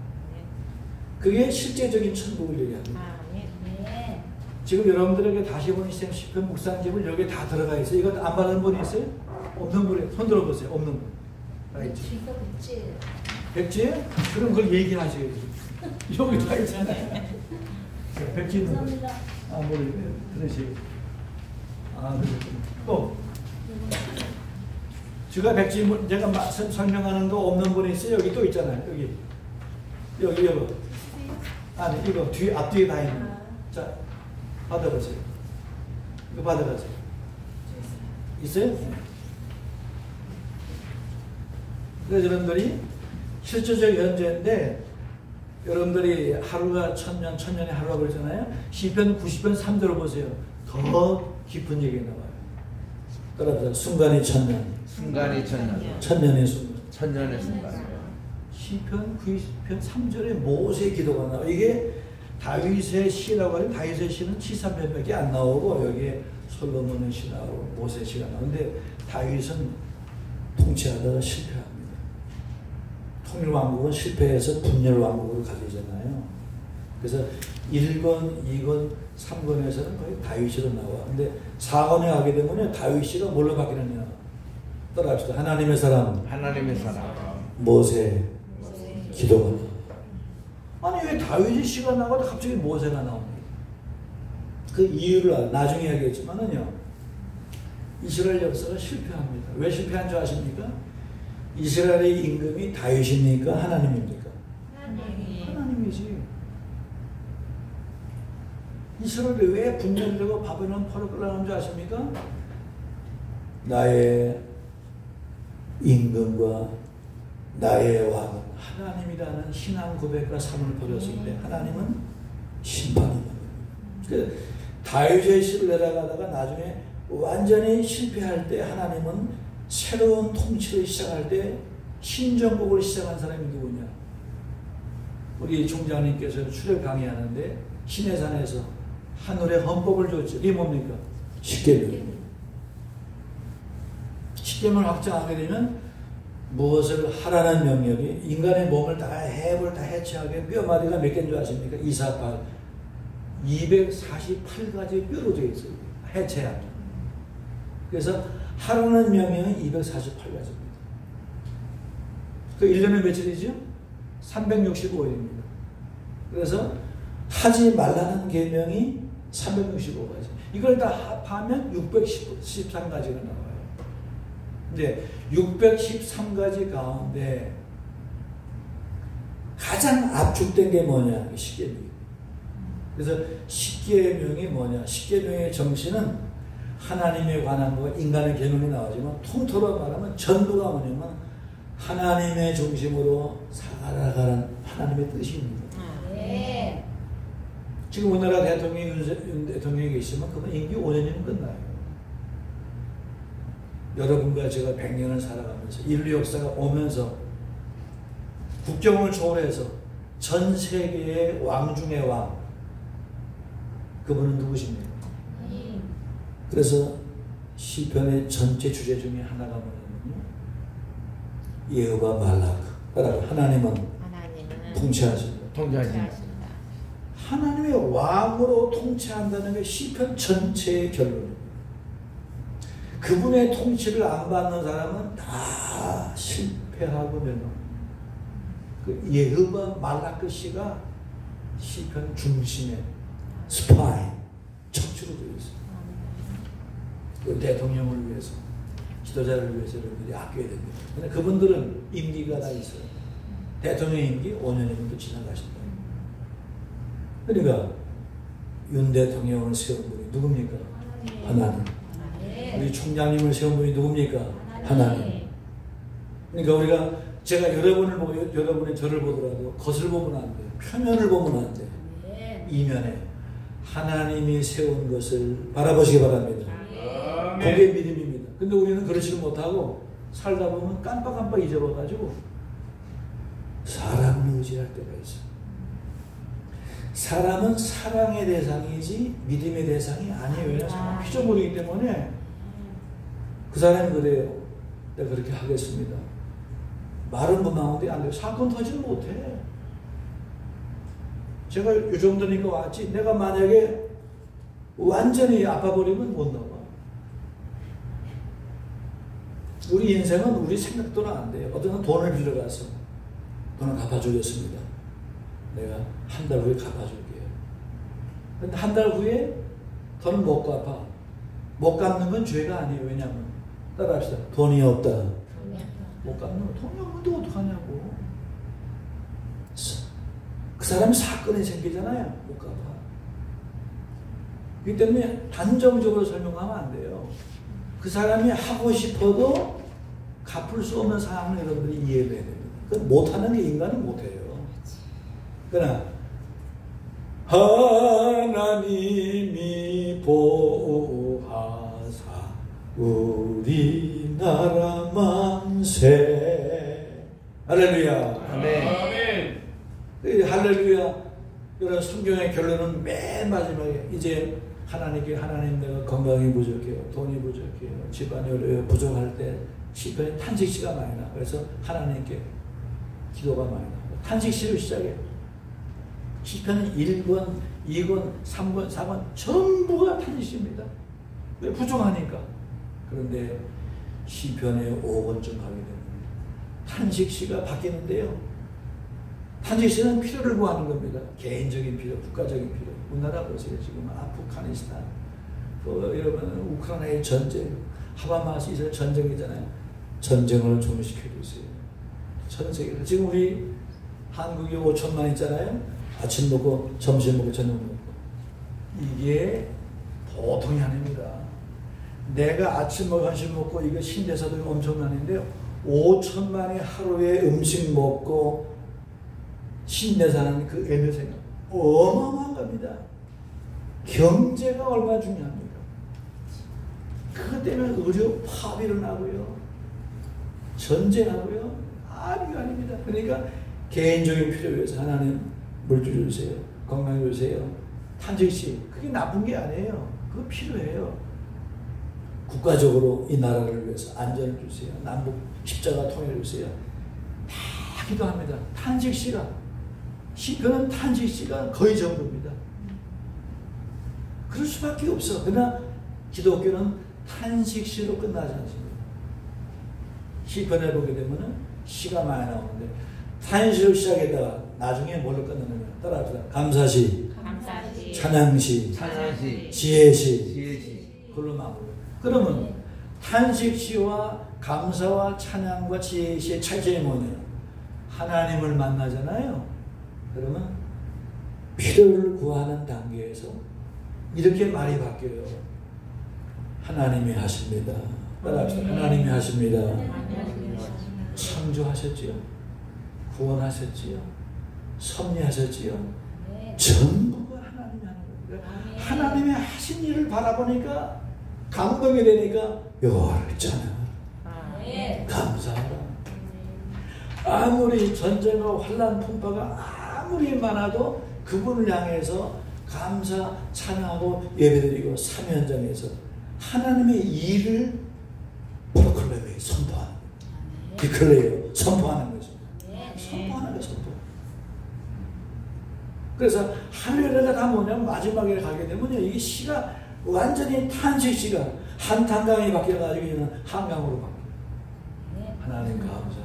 그게 실제적인 천국을 얘기합니다. 지금 여러분들에게 다시 보니 시편 묵상집을 여기에 다 들어가 있어요. 이거 안 받은 분이 있어요? 없는 분이 손 들어보세요. 없는 분. 다 있죠. 백지예요? 그럼 그걸 얘기하셔야지. 여기 다 있잖아요. 백지 있는 분. 뭘 들으시고. 또 제가 백지 제가 말씀 설명하는 거 없는 분이 있어요. 여기 또 있잖아요. 여기 아니 이거 앞뒤에 다 있는. 자 받아보세요. 이거 받아가세요. 있어요? 그래서 여러분들이 실제적 현재인데 여러분들이 하루가 천년, 천년의 하루가 그러잖아요. 시편 90편 3절을 보세요. 더 깊은 얘기가 나와요. 따라서 순간이 천년. 순간이 천년. 천년의 순간. 천년의 순간. 시편 90편 3절에 모세의 기도가 나와요. 이게 다윗의 시라고 하면 다윗의 시는 7~3편밖에 안 나오고 여기에 솔로몬의 시 나오고 모세의 시가 나오는데 다윗은 통치하다가 실패합니다. 통일왕국은 실패해서 분열왕국으로 가려잖아요. 그래서 1권, 2권, 3권에서는 거의 다윗으로 나와. 근데 4권에 가게 되면 다윗이가 뭘로 바뀌느냐? 따라합시다. 하나님의 사람. 하나님의 사람. 모세. 기도가 나와. 아니 왜 다윗의 시가 나가도 갑자기 모세가 나옵니까? 그 이유를 나중에 하겠지만은요. 이스라엘 역사가 실패합니다. 왜 실패한 줄 아십니까? 이스라엘의 임금이 다윗입니까? 하나님입니까? 하나님이지. 이스라엘이 왜 분열되고 바벨론 포로 끌려가는 줄 아십니까? 나의 임금과 나의 왕은 하나님이라는 신앙 고백과 삶을 버렸을 때 하나님은 심판입니다. 다윗의 시를 내려가다가 나중에 완전히 실패할 때 하나님은 새로운 통치를 시작할 때 신정국을 시작한 사람이 누구냐? 우리 총장님께서 출애굽 강의하는데 시내산에서 하늘의 헌법을 줬죠. 이게 뭡니까? 십계명. 십계명을 확정하게 되면 무엇을 하라는 명령이 인간의 몸을 다 해볼 다 해체하게 뼈 마디가 몇 개인 줄 아십니까? 248 248가지 뼈로 되어 있어요. 해체하면. 그래서 하라는 명령이 248가지입니다. 그 1년에 며칠이죠? 365일입니다. 그래서 하지 말라는 계명이 365가지. 이걸 다 합하면 613가지가 나와요. 근데 613가지 가운데 가장 압축된 게 뭐냐? 십계명입니다. 그래서 십계명이 뭐냐? 십계명의 정신은 하나님에 관한 거 인간의 계명이 나오지만 통틀어 말하면 전부가 뭐냐면 하나님의 중심으로 살아가는 하나님의 뜻입니다. 네. 지금 우리나라 대통령이 윤 대통령이 계시면 그건 임기 5년이면 끝나요. 여러분과 제가 100년을 살아가면서 인류 역사가 오면서 국경을 초월해서 전 세계의 왕 중의 왕, 그분은 누구십니까? 그래서 시편의 전체 주제 중에 하나가 뭐냐면요, 예후가 말라크. 따라서 하나님은 통치하십니다. 하나님의 왕으로 통치한다는 게 시편 전체의 결론입니다. 그분의 통치를 안 받는 사람은 다 실패하고 멸망합니다. 그 예후가 말라크 씨가 시편 중심의 스파인, 척추로 되어 있습니다. 그 대통령을 위해서, 지도자를 위해서 여러분들이 아껴야 됩니다. 근데 그분들은 임기가 다 있어요. 대통령 임기 5년이면 또 지나가신다. 그러니까 윤 대통령을 세운 분이 누굽니까? 하나님. 우리 총장님을 세운 분이 누굽니까? 하나님. 그러니까 우리가 제가 여러분을 보고 여러분이 저를 보더라도 겉을 보면 안 돼요. 표면을 보면 안 돼요. 이면에 하나님이 세운 것을 바라보시기 바랍니다. 그게 믿음입니다. 근데 우리는 그러지를 못하고 살다 보면 깜빡깜빡 잊어버려가지고 사람을 의지할 때가 있어요. 사람은 사랑의 대상이지 믿음의 대상이 아니에요. 왜냐하면 사람은 피조물이기 때문에 그 사람이 그래요. 내가 그렇게 하겠습니다. 말은 분명한데 안 돼요. 사건 터지는 못해. 제가 이 정도니까 왔지. 내가 만약에 완전히 아파버리면 못 나와. 우리 인생은 우리 생각대로는 안 돼요. 어떤 사람은 돈을 빌려가서 돈을 갚아주겠습니다. 내가 한 달 후에 갚아줄게요. 근데 한 달 후에 돈을 못 갚아. 못 갚는 건 죄가 아니에요. 왜냐하면 따라합시다. 돈이 없다. 못 갚는 건 돈이 없는데 어떡하냐고. 그 사람이 사건이 생기잖아요. 못 갚아. 그렇기 때문에 단정적으로 설명하면 안 돼요. 그 사람이 하고 싶어도 갚을 수 없는 상황을 여러분들이 이해를 해야 됩니다. 그건 못하는 게 인간은 못해요. 그러나 하나님이 보호하사 우리나라 만세. 할렐루야. 아멘. 할렐루야. 여러분 성경의 결론은 맨 마지막에 이제 하나님께 하나님 내가 건강이 부족해요. 돈이 부족해요. 집안이 부족할 때 시편에 탄식시가 많이 나. 그래서 하나님께 기도가 많이 나. 탄식시로 시작해요. 시편은 1권, 2권, 3권, 4권 전부가 탄식시입니다. 왜? 부족하니까. 그런데 시편의 5권쯤 가게 됩니다. 탄식시가 바뀌는데요. 탄식시는 필요를 구하는 겁니다. 개인적인 필요, 국가적인 필요. 우리나라 보세요. 지금 아프가니스탄, 여러분 우크라이나의 전쟁, 하마스 이스라엘 전쟁이잖아요. 전쟁을 종식해주세요. 전 세계에서 지금 우리 한국이 5천만 있잖아요. 아침 먹고 점심 먹고 저녁 먹고 이게 보통이 아닙니다. 내가 아침 먹고 점심 먹고 이거 신대사도 엄청나는데요. 5천만이 하루에 음식 먹고 힘내 사는 그 에너지가 어마어마한 겁니다. 경제가 얼마나 중요합니까? 그것 때문에 의료 파업이 일어나고요. 전쟁하고요. 아닙니다. 그러니까 개인적인 필요를 위해서 하나님 물질 주세요. 건강 주세요. 탄식시 그게 나쁜 게 아니에요. 그거 필요해요. 국가적으로 이 나라를 위해서 안전을 주세요. 남북 십자가 통일을 주세요. 다 기도합니다. 탄식시가 시편은 탄식시가 거의 전부입니다. 그럴 수밖에 없어. 그러나 기독교는 탄식시로 끝나지 않습니다. 시편에 보게 되면 시가 많이 나오는데 탄식을 시작했다가 나중에 뭘로 끝나느냐 따라합시다. 감사시, 찬양시, 지혜시 그걸로 마무리. 그러면 탄식시와 감사와 찬양과 지혜시의 차이점이 뭐냐? 하나님을 만나잖아요. 그러면 필요를 구하는 단계에서 이렇게 말이 바뀌어요. 하나님이 하십니다. 따라합시다. 하나님이 하십니다. 창조하셨지요. 구원하셨지요. 섭리하셨지요. 전부가 하나님이 하는 거예요. 하나님이 하신 일을 바라보니까 감동이 되니까 열잖아. 감사하라. 아무리 전쟁과 환난 풍파가 아무리 많아도 그분을 향해서 감사 찬양하고 예배드리고 삶의 현장에서 하나님의 일을 프로클레메 선포하는 디클레어 선포하는 거죠. 선포하는 거죠. 선포. 그래서 하늘에가 다 뭐냐면 마지막에 가게 되면요 이게 시가 완전히 탄식시가 한 탄강이 바뀌어가지고 이제는 한강으로 바뀌어요. 하나님 감사합니다.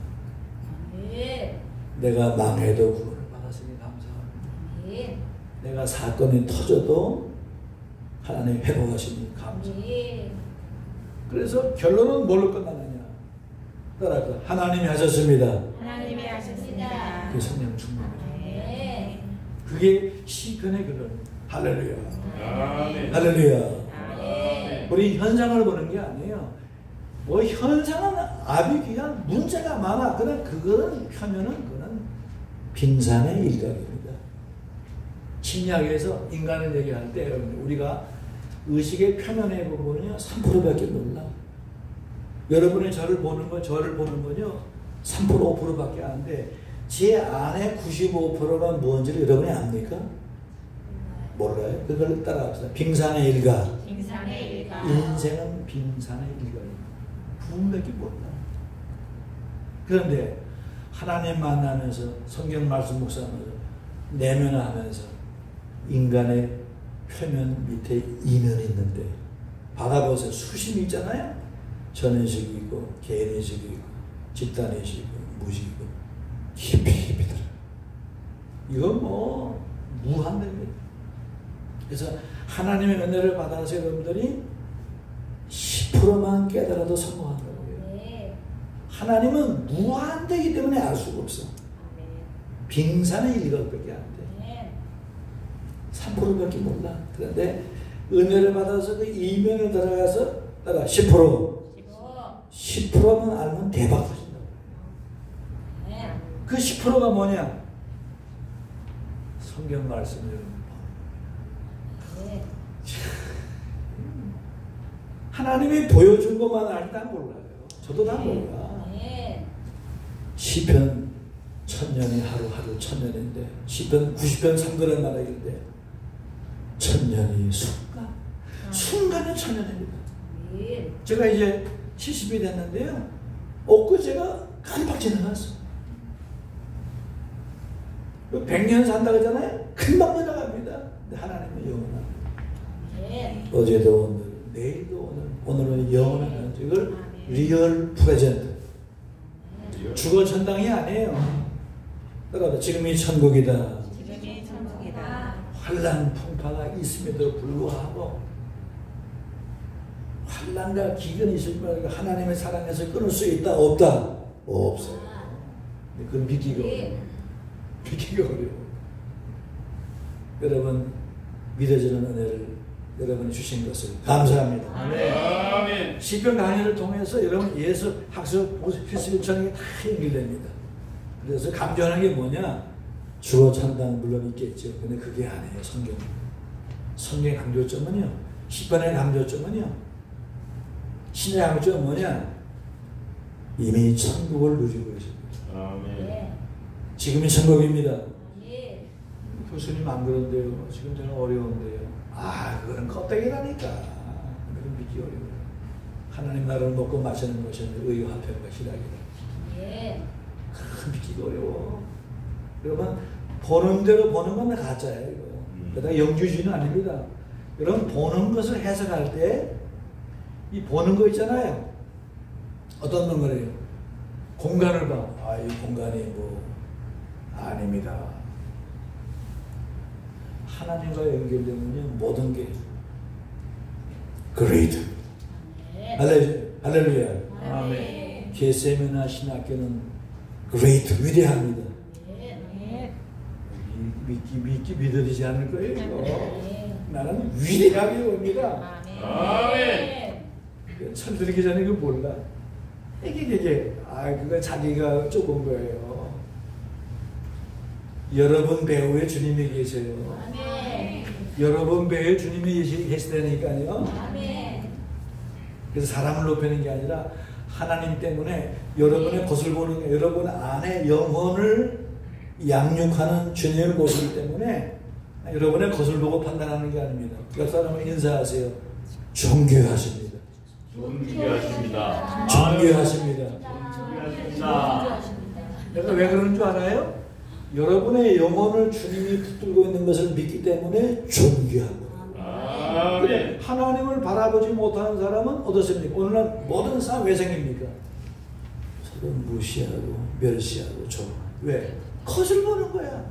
내가 망해도 구원을 받았으니 감사합니다. 내가 사건이 터져도 하나님 회복하시니 감사합니다. 그래서 결론은 뭘로 끝나느냐? 따라서 하나님이 하셨습니다. 하나님이 하셨습니다. 그 성령 충만합니다. 그게 시편의 그런 할렐루야. 아멘. 할렐루야. 아멘. 우리 현상을 보는 게 아니에요. 뭐 현상은 아비귀한 문제가 많아. 그러나 그거는 펴면은 그거는 빙산의 일각입니다. 심리학에서 인간을 얘기할 때 여러분 우리가 의식의 표면의 부분은요 3%밖에 몰라. 여러분이 저를 보는 건 저를 보는 건요 3% 5%밖에 안 돼. 제 안에 95%가 뭔지를 여러분이 압니까? 몰라요. 그걸 따라합시다. 빙산의 일각. 빙산의 일각. 인생은 빙산의 일각입니다. 분명히 몰라. 그런데 하나님 만나면서 성경 말씀 묵상하면서 내면하면서 인간의 표면 밑에 이면이 있는데 바라보세요. 수심이 있잖아요. 전인식이 있고 개인인식이 있고 집단인식이 있고 무식이고 깊이 들어. 이건 뭐 무한대입니다. 그래서 하나님의 은혜를 받아서 여러분들이 10%만 깨달아도 성공한 거예요. 하나님은 무한대이기 때문에 알 수가 없어. 빙산의 일각밖에 안 돼. 3%밖에 몰라. 그런데 은혜를 받아서 그 이면을 들어가서 따라 10%만 알면 대박 터진다고. 그 10%가 뭐냐? 성경 말씀을 하나님이 보여준 것만 알지 다 몰라요. 저도 다 몰라. 시편 1000년이 하루 1000년인데 시편 90편 3절에 말하길래 1000년이 순간에 1000년입니다. 제가 이제 70이 됐는데요. 엊그제가 깜빡 지나갔어. 100년 산다 그러잖아요. 금방 지나갑니다. 근데 하나님은 영원합니다. 어제도 오늘, 내일도 오늘은 영원한 이걸 리얼 프레젠트. 주거 천당이 아니에요. 따라서 지금이 천국이다. 지금이 천국이다. 환난 풍파가 있음에도 불구하고 환난과 기근이 있을 거라고 하나님의 사랑에서 끊을 수 있다 없다? 없어요. 그건 믿기가 어려워요. 믿기가 어려워요. 여러분 믿어지는 은혜를 여러분이 주신 것을 감사합니다. 아멘. 시편 강의를 통해서 여러분 예수 학습 필수 요청이 다 연결됩니다. 그래서 강조하는 게 뭐냐? 주어 찬다는 물론 있겠죠. 근데 그게 아니에요. 성경의 강조점은요. 시편의 강조점은요. 신의 강조점은 뭐냐? 이미 천국을 누리고 계십니다. 아멘. 지금이 천국입니다. 교수님 안 그런데요. 지금 저는 어려운데요. 그거는 껍데기라니까. 그건 믿기 어려워요. 하나님 나라를 먹고 마시는 것이 의와 화평과 희락이다. 믿기가 어려워. 여러분 보는 대로 보는 건 가짜예요. 이거. 그러다가 영주주의는 아닙니다. 여러분 보는 것을 해석할 때 이 보는 거 있잖아요. 어떤 거예요? 공간을 봐. 이 공간이 뭐 아닙니다. 하나님과 연결되면요 모든 게 great. 할렐루야. 아멘. 겟세마네 신학교는 great 위대합니다. 믿어지지 않을 거예요. 나는 위대하게 봅니다. 아멘. 철들기 전에 이거 몰라. 그거 자기가 좁은 거예요. 여러분 배후에 주님이 계세요. 여러분 배후에 주님이 계시다니까요. 그래서 사람을 높이는 게 아니라 하나님 때문에 여러분의 것을 보는 게 여러분 안에 영혼을 양육하는 주님을 보시기 때문에 여러분의 것을 보고 판단하는 게 아닙니다. 옆 사람을 인사하세요. 존귀하십니다. 존귀하십니다. 존귀하십니다. 존귀하십니다. 내가 왜 그러는 줄 알아요? 여러분의 영혼을 주님이 붙들고 있는 것을 믿기 때문에 존귀한 거예요. 아멘. 하나님을 바라보지 못하는 사람은 어떻습니까? 오늘날 모든 사람 왜 생깁니까? 서로 무시하고 멸시하고 왜? 컷을 보는 거야.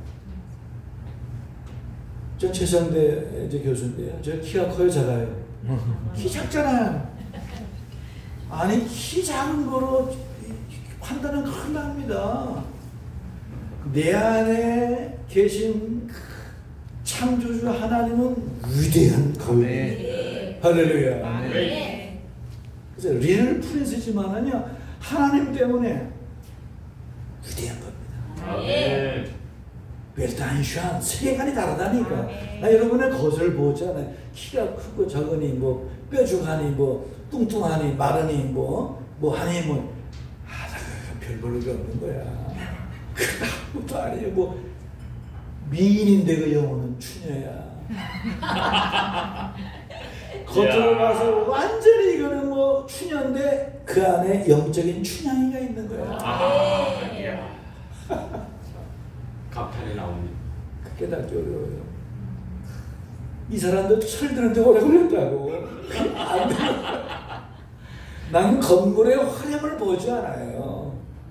저 최성대 교수인데요. 저 키가 커요, 작아요? 키 작잖아요. 아니 키 작은 거로 판단은 큰일 납니다. 내 안에 계신 창조주 하나님은 위대한 거예요. 할렐루야. 아멘. 그래서 리를 프린스지만은요 하나님 때문에 위대한 겁니다. 아멘. 웰단슈한 세계관이 다르다니까. 나 여러분의 것을 보잖아요. 키가 크고 적으니 뭐 뾰족하니 뭐 뚱뚱하니 마르니 뭐 하니 별 볼일 없는 거야. 그 아무것도 아니에요. 뭐 미인인데 그 영혼은 추녀야. 겉으로 봐서 완전히 이거는 뭐 추녀인데 그 안에 영적인 춘향이가 있는 거야. 이야. 감탄이 나옵니다. 그게 다 어려워요. 이 사람도 철드는데 오래 걸렸다고. 안 돼. 나는 건물의 화려함을 보지 않아요.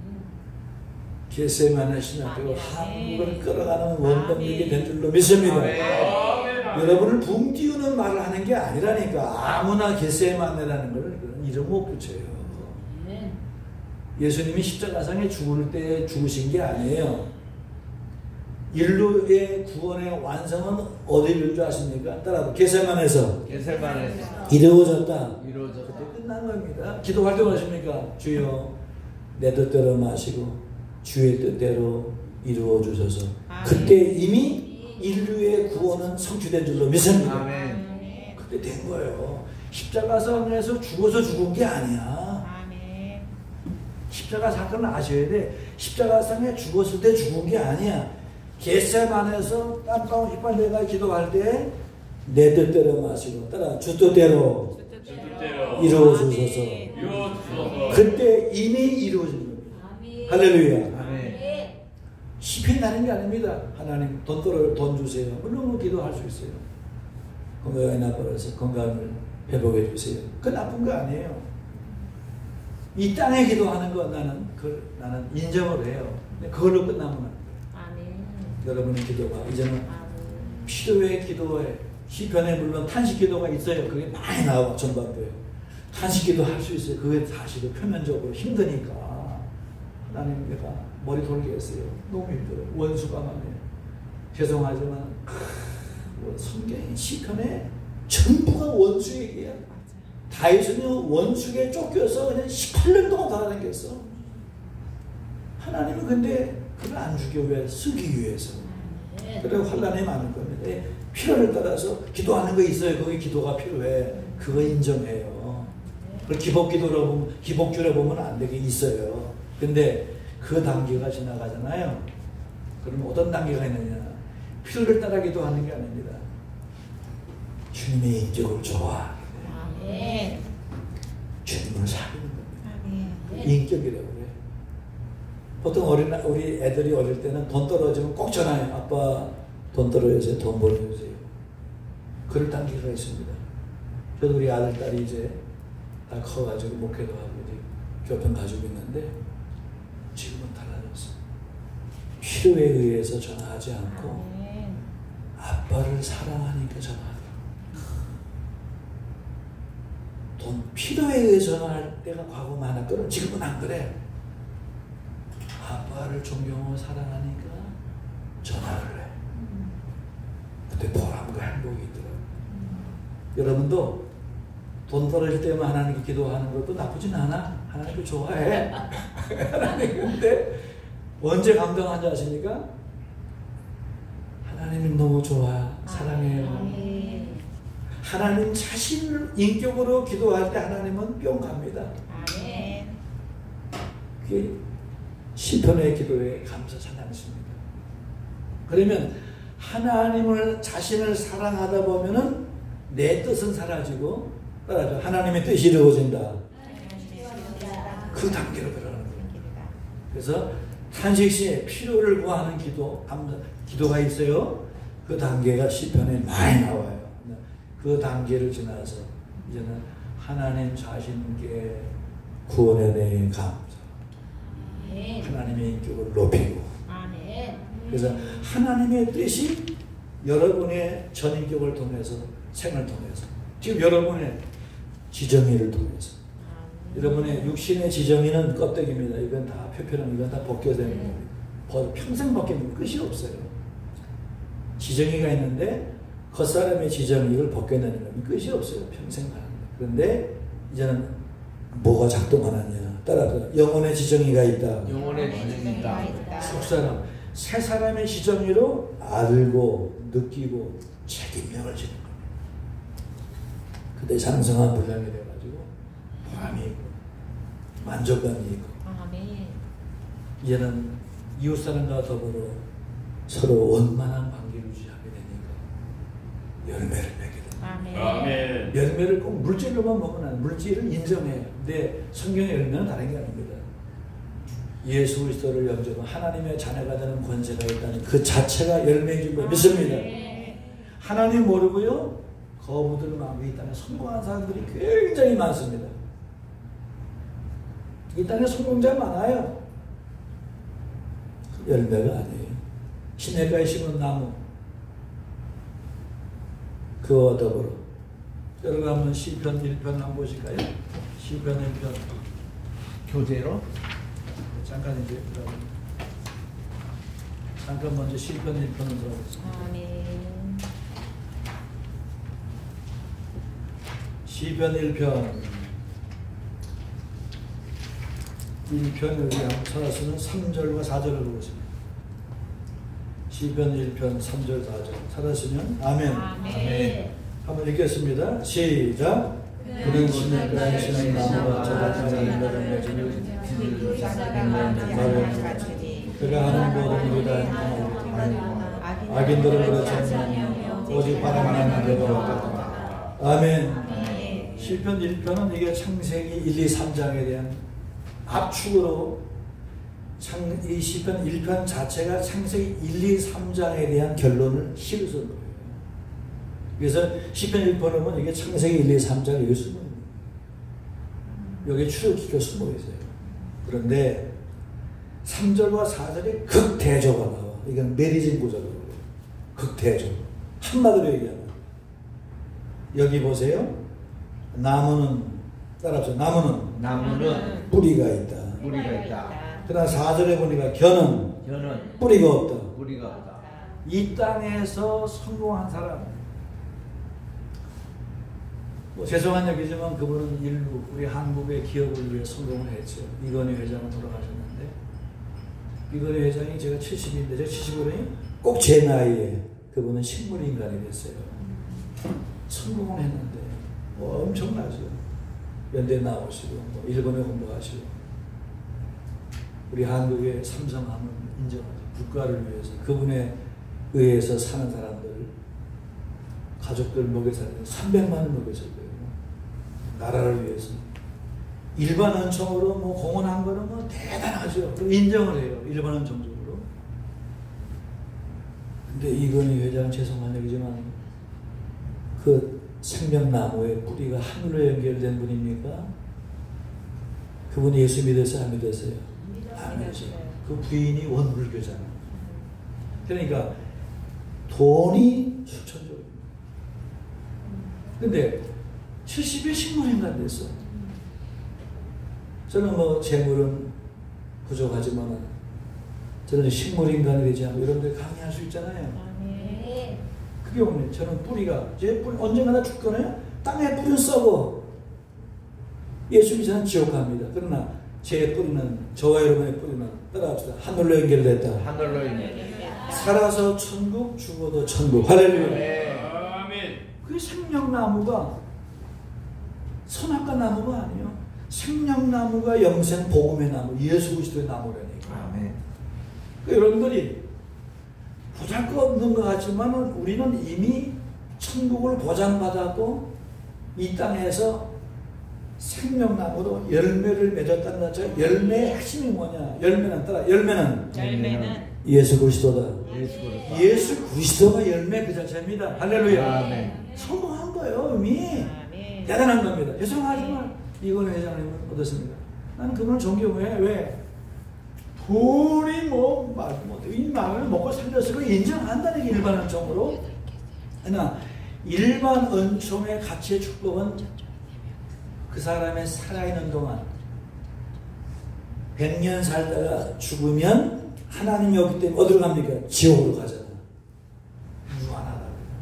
겟세마네 신학교가 한국을 끌어가는 원동력이 된 줄로 믿습니다. 여러분을 붕 띄우는 말을 하는 게 아니라니까. 아무나 겟세마네라는 걸 이름 못 붙여요. 예수님이 십자가상에 죽을 때 죽으신 게 아니에요. 인류의 구원의 완성은 어디 이룰 줄 아십니까? 따라서 겟세마네에서 이루어졌다. 그때 끝난 겁니다. 기도 활동하십니까? 주여 내 뜻대로 마시고 주의 뜻대로 이루어 주셔서. 그때 이미 인류의 구원은 성취된 줄로 믿습니다. 아멘. 그때 된 거예요. 십자가상에서 죽어서 죽은 게 아니야. 십자가 사건을 아셔야 돼. 십자가상에 죽었을 때 죽은 게 아니야. 겟세마네에서 땀방울 휘발내가 기도할 때 내 뜻대로 마시고 따라 주 뜻대로 이루어 주셔서. 그때 이미 이루어진 겁니다. 할렐루야. 시편이 나는 게 아닙니다. 하나님 돈 주세요. 물론 뭐 기도할 수 있어요. 건강이 나빠서 건강을 회복해 주세요. 그건 나쁜 거 아니에요. 이 땅에 기도하는 거 나는 인정을 해요. 그걸로 끝나면 안 돼요. 여러분의 기도가 이제는 필요의 기도에 시편에 물론 탄식 기도가 있어요. 그게 많이 나와 전반부에. 탄식 기도 할 수 있어요. 그게 사실은 표면적으로 힘드니까. 하나님 내가 머리 돌리겠어요. 너무 힘들어요. 원수가 많아요. 죄송하지만 성경의 시편에 전부가 원수 얘기야. 다윗은요 원수에 쫓겨서 그냥 18년 동안 돌아다녔어. 하나님은 근데 그걸 안 죽여. 왜? 쓰기 위해서. 그래 환난이 많은 겁니다. 필요를 따라서 기도하는 거 있어요. 거기 기도가 필요해. 그거 인정해요. 그걸 기복기도로 보면, 기복주로 보면 안 되게 있어요. 근데 그 단계가 지나가잖아요. 그러면 어떤 단계가 있느냐? 필요를 따라 기도하는 게 아닙니다. 주님의 인격을 좋아. 아멘. 주님을 사귀는 겁니다. 아멘. 인격이라고 그래. 보통 우리 애들이 어릴 때는 돈 떨어지면 꼭 전화해요. 아빠 돈 떨어져요. 돈 벌어주세요. 그럴 단계가 있습니다. 저도 우리 아들, 딸이 이제 다 커가지고 목회도 하고 교편 가지고 있는데 지금은 달라졌어. 필요에 의해서 전화하지 않고 아멘. 아빠를 사랑하니까 전화하더라. 돈 필요에 의해서 전화할 때가 과거 많았거든. 지금은 안 그래. 아빠를 존경하고 사랑하니까 전화를 해. 그때 보람과 행복이 있더라고. 여러분도 돈 벌어질 때만 하나님께 기도하는 것도 나쁘진 않아. 하나님을 좋아해. 하나님 근데 언제 감동한지 아십니까? 하나님이 너무 좋아. 사랑해요. 아멘. 하나님 자신을 인격으로 기도할 때 하나님은 뿅 갑니다. 아멘. 그게 시편의 기도의 감사 찬양입니다. 그러면 하나님을 자신을 사랑하다 보면은 내 뜻은 사라지고 따라서 하나님의 뜻이 이루어진다. 그 단계로 들어가는 거예요. 그래서 탄식시에 필요를 구하는 기도가 있어요. 그 단계가 시편에 많이 나와요. 그 단계를 지나서 이제는 하나님 자신께 구원에 대해 감사. 하나님의 인격을 높이고. 아멘. 그래서 하나님의 뜻이 여러분의 전인격을 통해서 생을 통해서 지금 여러분의 지정의를 통해서 여러분의 육신의 지정의는 껍데기입니다. 이건 다 표표는 이건 다 벗겨야 되는 겁니다. 평생 벗기면 끝이 없어요. 지정의가 있는데 겉사람의 지정의를 벗겨내는 건 끝이 없어요. 평생 가는 거예요. 그런데 이제는 뭐가 작동하느냐 따라서 영혼의 지정의가 있다. 영혼의 지정이다. 속사람 새 사람의 지정의로 알고 느끼고 책임명을 지는 겁니다. 그때 장성한 분량이 돼가지고 보람이 있고 만족감이 있고 아멘. 이제는 이웃사람과 더불어 서로 원만한 관계를 유지하게 되니까 열매를 맺게 됩니다. 아멘. 아멘. 열매를 꼭 물질로만 보면 안 물질을 인정해요. 근데 성경의 열매는 다른 게 아닙니다. 예수 그리스도를 영접한 하나님의 자녀가 되는 권세가 있다는 그 자체가 열매인 줄 믿습니다. 하나님 모르고요 거부들 마음에 이 땅에 성공한 사람들이 굉장히 많습니다. 이 땅에 성공자 많아요. 열매가 아니에요. 시냇가에 심은 나무 그와 더불어 여러분 한번 시편 1편 한번 보실까요? 시편 1편 교재로 잠깐 이제 잠깐 먼저 시편 1편을 들어보겠습니다. 아멘. 시편 1편 1편 여기 한번 찾았으면 3절과 4절을 보겠습니다. 시편 1편 3절 4절 찾았으면 아멘. 아멘. 한번 읽겠습니다. 시작. 그는 시냇가에 심은 나무와 저밭에 인간을 맺으니 그가 하는 모든 일을 다 행하고 악인들은 그렇지 오직 바람만 내버려 뒀다. 아멘. 시편 1편은 이게 창세기 1, 2, 3장에 대한 압축으로 이 시편 1편 자체가 창세기 1, 2, 3장에 대한 결론을 실은 거예요. 그래서 시편 1편 보면 이게 창세기 1, 2, 3장 이게 숨어 있는 거예요. 여기에 출애굽기가 숨어 있어요. 그런데 3절과 4절에 극대조가 나와. 이건 메리진 구절이에요. 극대조. 한마디로 얘기하면 여기 보세요. 나무는 따라서 나무는 뿌리가 있다. 뿌리가 있다. 그러나 4절에 보니까 겨는 저는 뿌리가 없다. 뿌리가 없다. 이 땅에서 성공한 사람 뭐 죄송한 얘기지만 그분은 인류 우리 한국의 기업을 위해 성공을 했죠. 이건희 회장은 돌아가셨는데 이건희 회장이 제가 70인데 제가 75년이 꼭 제 나이에 그분은 식물인간이 됐어요. 성공을 했는데 뭐 엄청나죠. 연대 나오시고 뭐 일본에 공부하시고 우리 한국의 삼성함을 인정하죠. 국가를 위해서 그분에 의해서 사는 사람들 가족들 먹여 살리는 300만 원 먹여줄 거예요. 나라를 위해서. 일반 은총으로 뭐 공헌한 거는 뭐 대단하죠. 인정을 해요. 일반 은총적으로. 근데 이건희 회장은 죄송한 얘기지만 그 생명나무의 뿌리가 하늘로 연결된 분입니까? 그분이 예수 믿었어요? 안 믿었어요? 안 믿었어요. 그 부인이 원불교잖아요. 그러니까 돈이 수천조입니다. 근데 70에 식물인간 됐어. 저는 뭐 재물은 부족하지만 저는 식물인간이 되지 않고 여러분들 강의할 수 있잖아요. 아멘. 그게 오늘 저는 뿌리가 제 뿌리 언젠가나 죽거나요? 땅에 뿌리는 썩어. 예수 믿으면 지옥 갑니다. 그러나 제 뿌리는 저와 여러분의 뿌리는 따라합시다. 하늘로 연결됐다. 하늘로 인해 살아서 천국, 죽어도 천국. 할렐루야. 아멘. 그 생명나무가 선악과 나무가 아니에요. 생명나무가 영생 복음의 나무, 예수 그리스도의 나무라니까. 아멘. 그러니까 여러분들이 보잘것없는 것 같지만 우리는 이미 천국을 보장받았고 이 땅에서 생명나무로 열매를 맺었다는 자체가 열매의 핵심이 뭐냐? 열매는 따라 열매는 예수 그리스도다. 예수 그리스도가 열매 그 자체입니다. 할렐루야. 아멘. 성공한 거예요 이미. 아멘. 대단한 겁니다. 죄송하지만 이건 회장님은 어떻습니까? 나는 그분을 존경해. 왜? 돈이 이 마음을 먹고 살렸을 걸 인정한다는 게 일반 은총으로. 그러나 일반 은총의 가치의 축복은 그 사람의 살아있는 동안 100년 살다가 죽으면 하나님이 없기 때문에 어디로 갑니까? 지옥으로 가잖아. 무한하다.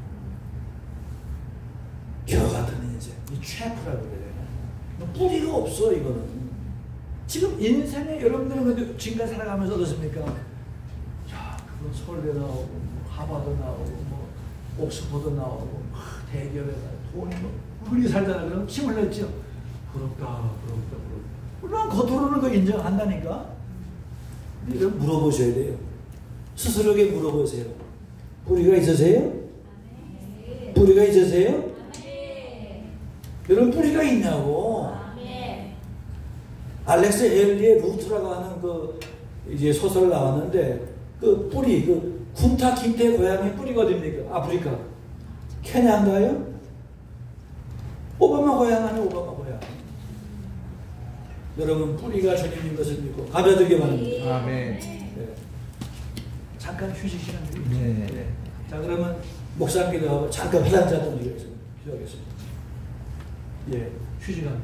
겨 같은 인생. 이 트래프라고 그래요. 뿌리가 없어 이거는. 지금 인생에 여러분들은 근데 지금까지 살아가면서 어떻습니까? 야, 그건 서울대 나오고 하버드 나오고 뭐 옥스퍼드 나오고 대기업에 돈이 우리 살잖아. 그럼 힘을 냈죠. 부럽다. 물론 겉으로는 그 인정한다니까. 여러분 물어보셔야 돼요. 스스로에게 물어보세요. 뿌리가 있으세요? 뿌리가 있으세요? 여러분 뿌리가 있냐고. 알렉스 헬리의 루트라고 하는 그 이제 소설 나왔는데 그 뿌리 그 군타 김태 고향의 뿌리가 어딥니까? 아프리카. 케냐인가요? 오바마 고향 아니에요? 오바마 고향. 여러분 뿌리가 주님인 것을 믿고 가벼들게 바랍니다. 아멘. 네. 잠깐 휴식 시간 드리겠습니다. 네. 네. 자 그러면 목사 기도하고 잠깐 화장자 좀 드리겠습니다. 기도하겠습니다. 예, 휴식합니다.